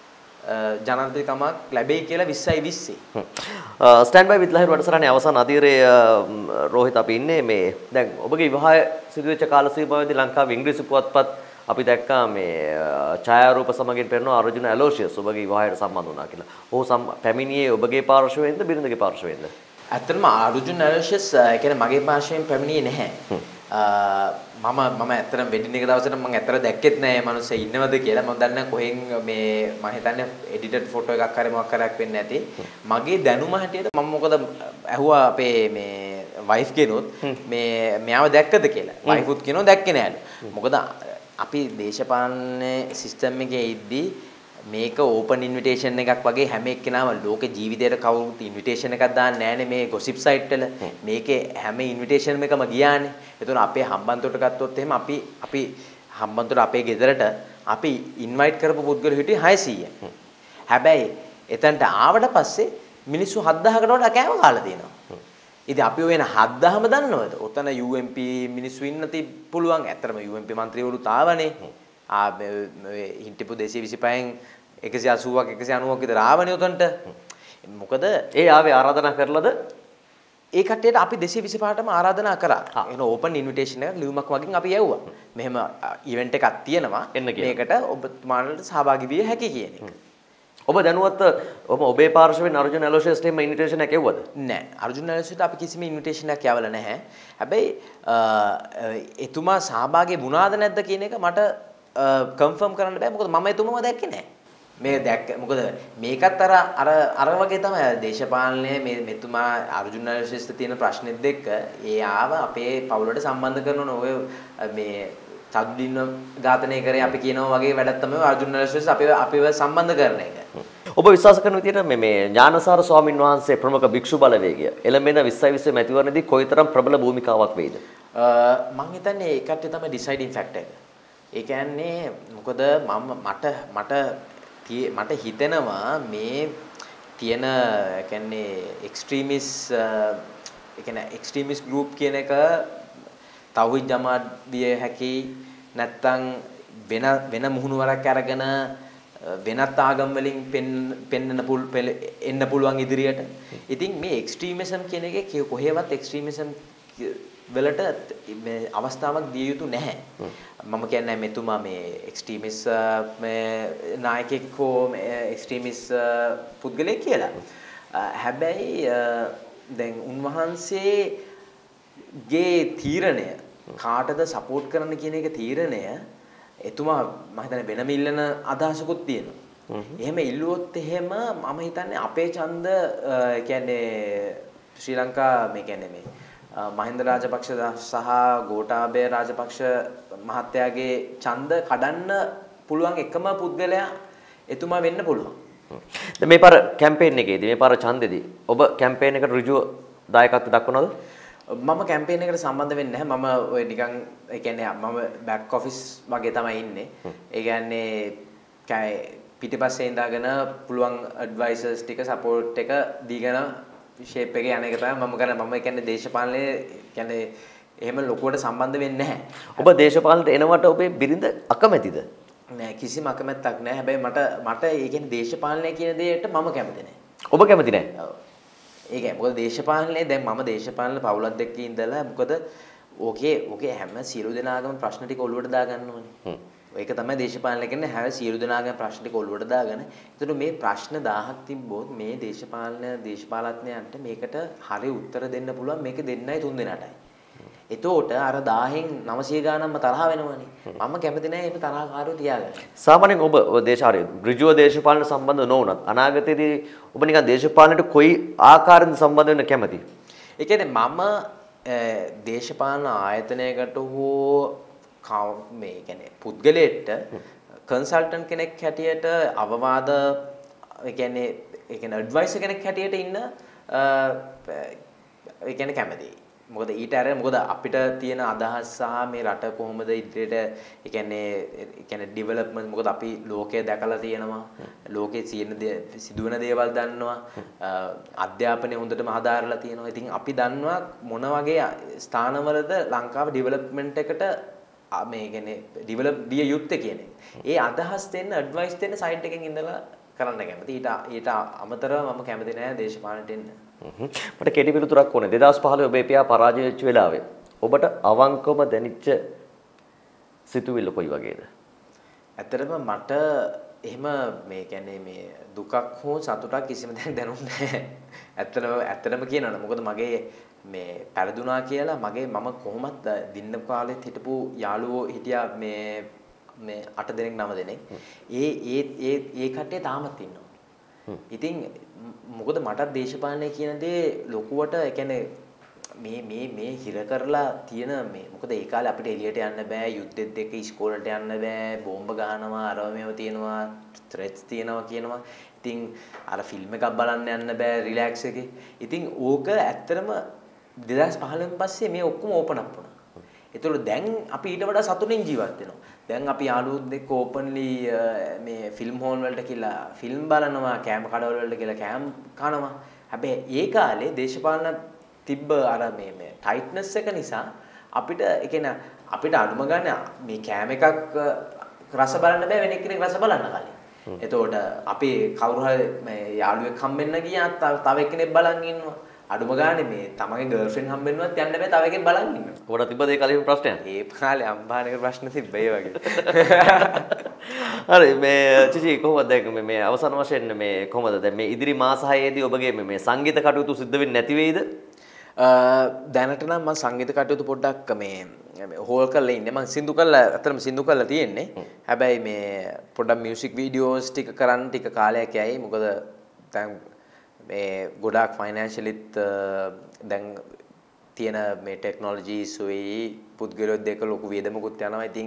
ජනාධිපතිකමක් ලැබෙයි කියලා විස්සයි විස්සේ. ස්ටෑන්ඩ් බයි විත් ලහිරු වැඩසටහනේ අවසාන අධීරයේ රෝහිත අපි ඉන්නේ මේ දැන් ඔබගේ විවාහය සිදු වෙච්ච කාල සීමාවේදී ලංකාවේ ඉංග්‍රීසි පුවත්පත් අපි දැක්කා මේ ඡායාරූප සමගින් පෙරන අර්ජුන ඇලෝෂියස් ඔබගේ විවාහයට සම්බන්ධ වුණා කියලා. ඔහු පැමිණියේ ඔබගේ පාර්ශවයෙන්ද බිරිඳගේ පාර්ශවයෙන්ද? ඇත්තටම අර්ජුන ඇලෝෂියස් කියන්නේ මගේ පාර්ශවයෙන් පැමිණියේ නැහැ. මම මම ඇත්තටම වෙඩින් එක දවසට මම ඇත්තට දැක්කෙත් නෑ මේ මිනිස්සු ඉන්නවද කියලා. මම දන්නේ කොහෙන් මේ මම හිතන්නේ එඩිටඩ් ෆොටෝ එකක් හරි මොකක් හරි වෙන්නේ නැති. මගේ දැනුම හැටියට මම මොකද ඇහුවා අපේ මේ වයිෆ් කෙනොත් මේ මෙයාව දැක්කද කියලා. වයිෆුත් කියනවා දැක්කේ නෑලු. මොකද අපි දේශපාලන සිස්ටම් එකේ ඉද්දී මේක ඕපන් ඉන්විටේෂන් එකක් වගේ හැම එක්කෙනාම ලෝක ජීවිතේට කවුරුත් ඉන්විටේෂන් එකක් දාන්නේ නැහනේ මේ ගොසිප් සයිට් වල. මේකේ හැම ඉන්විටේෂන් එකම ගියානේ. එතකොට අපේ හම්බන්තොට ගත්තොත් එහෙම අපි අපි හම්බන්තොට අපේ ගෙදරට අපි ඉන්වයිට් කරපු පුද්ගලයෝ හිටියේ හයසීයක්. හැබැයි එතනට ආවට පස්සේ මිනිස්සු හත්දහකට වඩා කෑම කාලා තියෙනවා. ඉතින් අපි වෙන හත්දහම දන්නවද? ඔතන යූ එම් පී මිනිස්සු ඉන්න ති පුළුවන්. ඇත්තටම යූ එම් පී മന്ത്രിවරුත් ආවනේ. ආ මේ හිටපු දෙසිය විසිපහෙන් එකසිය අසූවක් එකසිය අනූවක් විතර ආවනේ උතන්ට. මොකද ඒ ආවේ ආරාධනා කරලාද? ඒ කට්ටියට අපි දෙසිය විසිපහටම ආරාධනා කරා. එන ඕපන් ඉන්විටේෂන් එකක් ලියුමක් වගේ අපි යවුවා. මෙහෙම ඉවෙන්ට් එකක් තියෙනවා. මේකට ඔබතුමාලට සහභාගී විය හැකි කියන එක. ඔබ දැනුවත් ඔබ ඔබේ පාර්ශවයෙන් අර්ජුන ඇලෝෂියස්ට එම ඉන්විටේෂන් එකක් එව්වද? නෑ. අර්ජුන ඇලෝෂියට අපි කිසිම ඉන්විටේෂන් එකක් යවලා නැහැ. හැබැයි එතුමා සහභාගී වුණාද නැද්ද කියන එක මට කන්ෆර්ම් කරන්න බෑ. මොකද මම එතුමම දැක්කේ නෑ. මේ දැක්ක මොකද මේකත් අර අර අර වගේ තමයි දේශපාලනයේ මේ මෙතුමා අර්ජුන ඇලෝෂියස්ට තියෙන ප්‍රශ්නෙත් එක්ක ඒ ආව අපේ පවුලට සම්බන්ධ කරන ඔය මේ චද්දින්න ඝාතනය කරේ අපි කියනවා වගේ වැඩක් තමයි අර්ජුන ඇලෝෂියස් අපිව අපිව සම්බන්ධ කරන එක. ඔබ විශ්වාස කරන විදිහට මේ මේ ඥානසාර ස්වාමින් වහන්සේ ප්‍රමුඛ භික්ෂු බලවේගය එළඹෙන විස්සයි විස්සේ මැතිවරණයේදී කොයිතරම් ප්‍රබල භූමිකාවක් වෙයිද? මම හිතන්නේ ඒ කට්ටිය තමයි ඩිසයිඩින් ෆැක්ටර් එක. ඒ කියන්නේ මොකද මම මට මට මට හිතෙනවා මේ තියෙන කියන්නේ එක්ස්ට්‍රීමිස් ඒ කියන්නේ එක්ස්ට්‍රීමිස් ගෲප් කියන එක තවහිද් ජමාත් විය හැකි නැත්නම් වෙන වෙන මුහුණුවරක් අරගෙන වෙනත් ආගම් වලින් පෙන්නන පුල් එන්න පුළුවන් ඉදිරියට. ඉතින් මේ එක්ස්ට්‍රීමිසම් කියන එකේ කොහේවත් එක්ස්ට්‍රීමිසම් වලට මේ අවස්ථාවක් දිය යුතු නැහැ. මම කියන්නේ මෙතුමා මේ එක්ස්ට්‍රීමිස් මේ නායකයෙක් හෝ එක්ස්ට්‍රීමිස් පුද්ගලයෙක් කියලා. හැබැයි දැන් උන්වහන්සේගේ තීරණය කාටද සපෝට් කරන්න කියන එක තීරණය එතුමා මම හිතන්නේ වෙනම ඉල්ලන අදහසකුත් තියෙනවා. එහෙම ඉල්ලුවොත් එහෙම මම හිතන්නේ අපේ ඡන්ද ඒ කියන්නේ ශ්‍රී ලංකා මේ කියන්නේ මේ මහින්ද රාජපක්ෂ සහ ගෝඨාභය රාජපක්ෂ මහත්තයාගේ ඡන්ද කඩන්න පුළුවන් එකම පුද්ගලයා එතුමා වෙන්න පුළුවන්. දැන් මේ පාර කැම්පේන් එකේදී මේ පාර ඡන්දෙදී ඔබ කැම්පේන් එකට ඍජුව දායකත්වය දක්වනවද? මම කැම්පේන් එකට සම්බන්ධ වෙන්නේ නැහැ. මම ඔය නිකන් ඒ කියන්නේ මම බෑක් ඔෆිස් වගේ තමයි ඉන්නේ. ඒ කියන්නේ පිටිපස්සේ ඉඳගෙන පුළුවන් ඇඩ්වයිසර්ස් ටික සපෝට් එක දීගෙන ෂේප් එකේ යන එක තමයි මම කරන්නේ. මම කියන්නේ දේශපාලනයේ කියන්නේ එහෙම ලොකුවට සම්බන්ධ වෙන්නේ නැහැ. ඔබ දේශපාලනට එනවට ඔබේ බිරිඳ අකමැතිද? නෑ කිසිම අකමැත්තක් නැහැ. හැබැයි මට මට ඒ කියන්නේ දේශපාලනය කියන දෙයට මම කැමති නැහැ. ඔබ කැමති නැහැ? ඔව්. ඒකයි මොකද දේශපාලනයේ දැන් මම දේශපාලන පවුලක් දෙක්ක ඉඳලා මොකද ඕකේ ඕකේ හැම සියලු දෙනාගම ප්‍රශ්න ටික ඔලුවට දාගන්න ඕනේ. ඒක තමයි දේශපාලනය කියන්නේ හැම සියලු දෙනාගම ප්‍රශ්න ටික ඔලුවට දාගෙන. ඒතර මේ ප්‍රශ්න දහයක් තිබ්බොත් මේ දේශපාලන දේශපාලඥයන්ට මේකට හරි උත්තර දෙන්න පුළුවන් මේක දෙන්නයි තුන් දෙනාටයි. එතකොට අර දහයෙන් නවසිය ගානක්ම තරහ වෙනවනේ. මම කැමති නැහැ මේ තරහකාරයෝ තියාගන්න. සාමාන්‍යයෙන් ඔබ දේශාරය ඍජුව දේශපාලන සම්බන්ධ නොවුනත් අනාගතයේදී ඔබ නිකන් දේශපාලනයට කොයි ආකාරයෙන් සම්බන්ධ වෙන්න කැමතියි? ඒ කියන්නේ මම දේශපාලන ආයතනයකට හෝ මේ කියන්නේ පුද්ගලයෙක්ට කන්සල්ටන්ට් කෙනෙක් හැටියට අවවාද ඒ කියන්නේ ඒ කියන්නේ ඇඩ්වයිසර් කෙනෙක් හැටියට ඉන්න ඒ කියන්නේ කැමතියි. මොකද ඊට අර මොකද අපිට තියෙන අදහස් සහ මේ රට කොහොමද ඉදිරියට ඒ කියන්නේ ඒ කියන්නේ ඩෙවලොප්මන්ට් මොකද අපි ලෝකය දැකලා තියෙනවා ලෝකේ සිදුවෙන දේවල් දන්නවා අධ්‍යාපනය හොඳටම හදාarලා තියෙනවා. ඉතින් අපි දන්නවා මොන වගේ ස්ථානවලද ලංකාව ඩෙවලොප්මන්ට් එකට මේ කියන්නේ ඩෙවලොප් විය යුත්තේ කියන එක. ඒ අදහස් දෙන්න ඇඩ්වයිස් දෙන්න සයිඩ් එකෙන් ඉඳලා කරන්න කැමති. ඊට ඊට අමතරව මම කැමති නෑ දේශපාලනට එන්න. මට කෙටි පිළිතුරක් ඕනේ. දෙදාස් පහළොව ඔබේ පියා පරාජය වෙච්ච වෙලාවේ ඔබට අවංකවම දැනෙච්ච සිතුවිල්ල කොයි වගේද? ඇත්තටම මට එහෙම මේ කියන්නේ මේ දුකක් හෝ සතුටක් කිසිම දෙයක් දැනුන්නේ නැහැ. ඇත්තටම ඇත්තටම කියනවනේ මොකද මගේ මේ පෙරදුනා කියලා මගේ මම කොහොමත් දින්න කාලෙත් හිටපු යාළුවෝ හිටියා මේ මේ අට දෙනෙක් නව දෙනෙක්. ඒ ඒ ඒ ඒ කට්ටිය තාමත් ඉන්නවා. ඉතින් මොකද මට දේශපාලනය කියන දේ ලොකුවට ඒ කියන්නේ මේ මේ මේ හිර කරලා තියෙන මේ මොකද ඒ කාලේ අපිට එළියට යන්න බෑ යුද්ධෙත් එක්ක ඉස්කෝලේට යන්න බෑ බෝම්බ ගහනවා අරව මේව තියෙනවා ත්‍රෙට්ස් තියෙනවා කියනවා. ඉතින් අර ෆිල්ම් එකක් බලන්න යන්න බෑ රිලැක්ස් එකේ. ඉතින් ඕක ඇත්තටම දෙදාස් පහළොවෙන් පස්සේ මේ ඔක්කොම ඕපන් අප් වුණා. ඒතකොට දැන් අපි ඊට වඩා සතුටින් ජීවත් වෙනවා. දැන් අපි යාළුවොත් එක්ක ඕපන්ලි මේ ෆිල්ම් හෝල් වලට කියලා ෆිල්ම් බලනවා, කෑම කඩවල වලට කියලා කෑම කනවා. හැබැයි ඒ කාලේ දේශපාලන තිබ්බ අර මේ මේ ටයිට්නස් එක නිසා අපිට ඒ කියන්නේ අපිට අනුම ගන්න මේ කෑම එකක් රස බලන්න බෑ වෙන කෙනෙක් රස බලන්න කලින්. එතකොට අපි කවුරු හරි මේ යාළුවෙක් හම්බෙන්න ගියා තව එක්කෙනෙක් බලන් ඉන්නවා. අඩුම ගානේ මේ තමගේ ගර්ල්ෆ්‍රෙන්ඩ් හම්බෙන්නවත් යන්න බෑ තව එකෙක් බලන් ඉන්නවා. ඔබට තිබ්බද ඒ කාලේ ප්‍රශ්නයක්? ඒ කාලේ අම්බානේක ප්‍රශ්න තිබ්බ ඒ වගේ. හරි මේ චිචි කොහොමද දැන් මේ මේ අවසාන වශයෙන් මේ කොහොමද දැන් මේ ඉදිරි මාස හයේදී ඔබගේ මේ සංගීත කටයුතු සිද්ධ වෙන්නේ නැති වෙයිද? දැනට නම් මම සංගීත කටයුතු පොඩ්ඩක් මේ හෝල් කරලා ඉන්නේ. මම සින්දු කරලා අතරම සින්දු කරලා තියෙන්නේ. හැබැයි මේ පොඩ්ඩක් මියුසික් වීඩියෝස් ටික කරන්න ටික කාලයක් යයි. මොකද දැන් මේ ගොඩාක් ෆයිනෑන්ෂියලිත් දැන් තියෙන මේ ටෙක්නොලොජිස් වෙයි පුද්ගලයෝ දෙක ලොකු වියදමකුත් යනවා. ඉතින්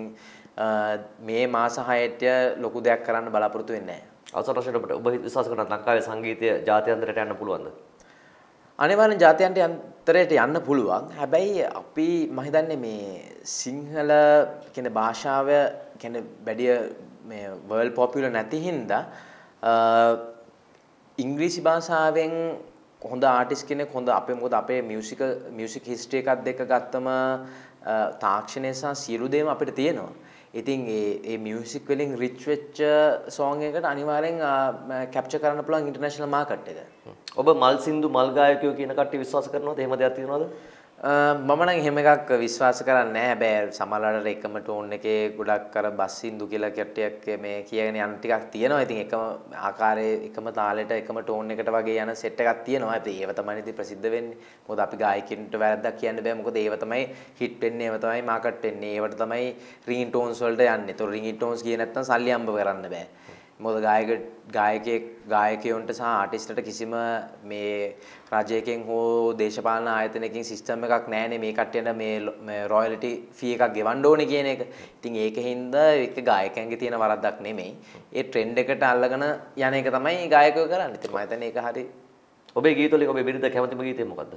මේ මාස හයට ලොකු දෙයක් කරන්න බලාපොරොත්තු වෙන්නේ නැහැ. අවසන් වශයෙන් ඔබට ඔබ විශ්වාස කරන ලංකාවේ සංගීතය ජාත්‍යන්තරයට යන්න පුළුවන්ද? අනිවාර්යෙන් ජාත්‍යන්තරයට යන්න පුළුවන්. හැබැයි අපි මම හිතන්නේ මේ සිංහල කියන භාෂාව කියන්නේ වැඩි මේ වර්ල්ඩ් පොපියුලර් නැති හින්දා ඉංග්‍රීසි භාෂාවෙන් හොඳ ආටිස්ට් කෙනෙක් හොඳ අපේ මොකද අපේ මියුසික මියුසික් හිස්ටරි එකක් දෙක ගත්තම තාක්ෂණය සහ සියලු දේම අපිට තියෙනවා. ඉතින් ඒ ඒ මියුසික් වලින් රිච් වෙච්ච සෝං එකකට අනිවාර්යෙන් කැප්චර් කරන්න පුළුවන් ඉන්ටර්නැෂනල් මාකට් එක. ඔබ මල් සින්දු මල් ගායකයෝ කියන කට්ටිය විශ්වාස කරනවද? එහෙම දෙයක් තියෙනවද? මම නම් එහෙම එකක් විශ්වාස කරන්නේ නැහැ. හැබැයි සමහරවල්ලාට එකම ටෝන් එකේ ගොඩක් අර බස් සින්දු කියලා කට්ටියක් මේ කියගෙන යන ටිකක් තියෙනවා. ඉතින් එකම ආකාරයේ එකම තාලෙට එකම ටෝන් එකට වගේ යන සෙට් එකක් තියෙනවා. ඉතින් ඒව තමයි ඉතින් ප්‍රසිද්ධ වෙන්නේ. මොකද අපි ගායකින්ට වැරද්දක් කියන්න බෑ. මොකද ඒව තමයි හිට් වෙන්නේ, ඒව තමයි මාකට් වෙන්නේ. ඒවට තමයි රින් ටෝන්ස් වලට යන්නේ. ඒතොර රින් ටෝන්ස් ගියේ නැත්නම් සල්ලි අම්බ කරන්න බෑ. මොකද ගායක ගායකයෙක් ගායකයන්ට සහ ආටිස්ට්ලට කිසිම මේ රජයකින් හෝ දේශපාලන ආයතනයකින් සිස්ටම් එකක් නැහැනේ මේ කට්ටියට මේ රොයල්ටි ෆී එකක් ගෙවන්න ඕනේ කියන එක. ඉතින් ඒකින්ද ඒක ගායකයන්ගේ තියෙන වරද්දක් නෙමෙයි. ඒ ට්‍රෙන්ඩ් එකට අල්ලගෙන යන එක තමයි ගායකයෝ කරන්නේ. ඉතින් මම හිතන්නේ ඒක හරි. ඔබේ ගීත වලින් ඔබේ බිරිඳ කැමතිම ගීතය මොකද්ද?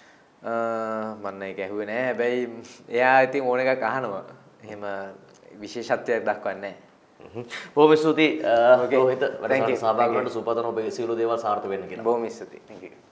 මම ඒක ඇහුවේ නෑ. හැබැයි එයා ඉතින් ඕන එකක් අහනවා. එහෙම විශේෂත්වයක් දක්වන්නේ නෑ. බොහොම ස්තුතියි රෝහිත වැඩසටහන සහභාගී වුණාට සුපතන ඔබේ සියලු දේවල් සාර්ථක වෙන්න කියලා. බොහොම ස්තුතියි. Thank you.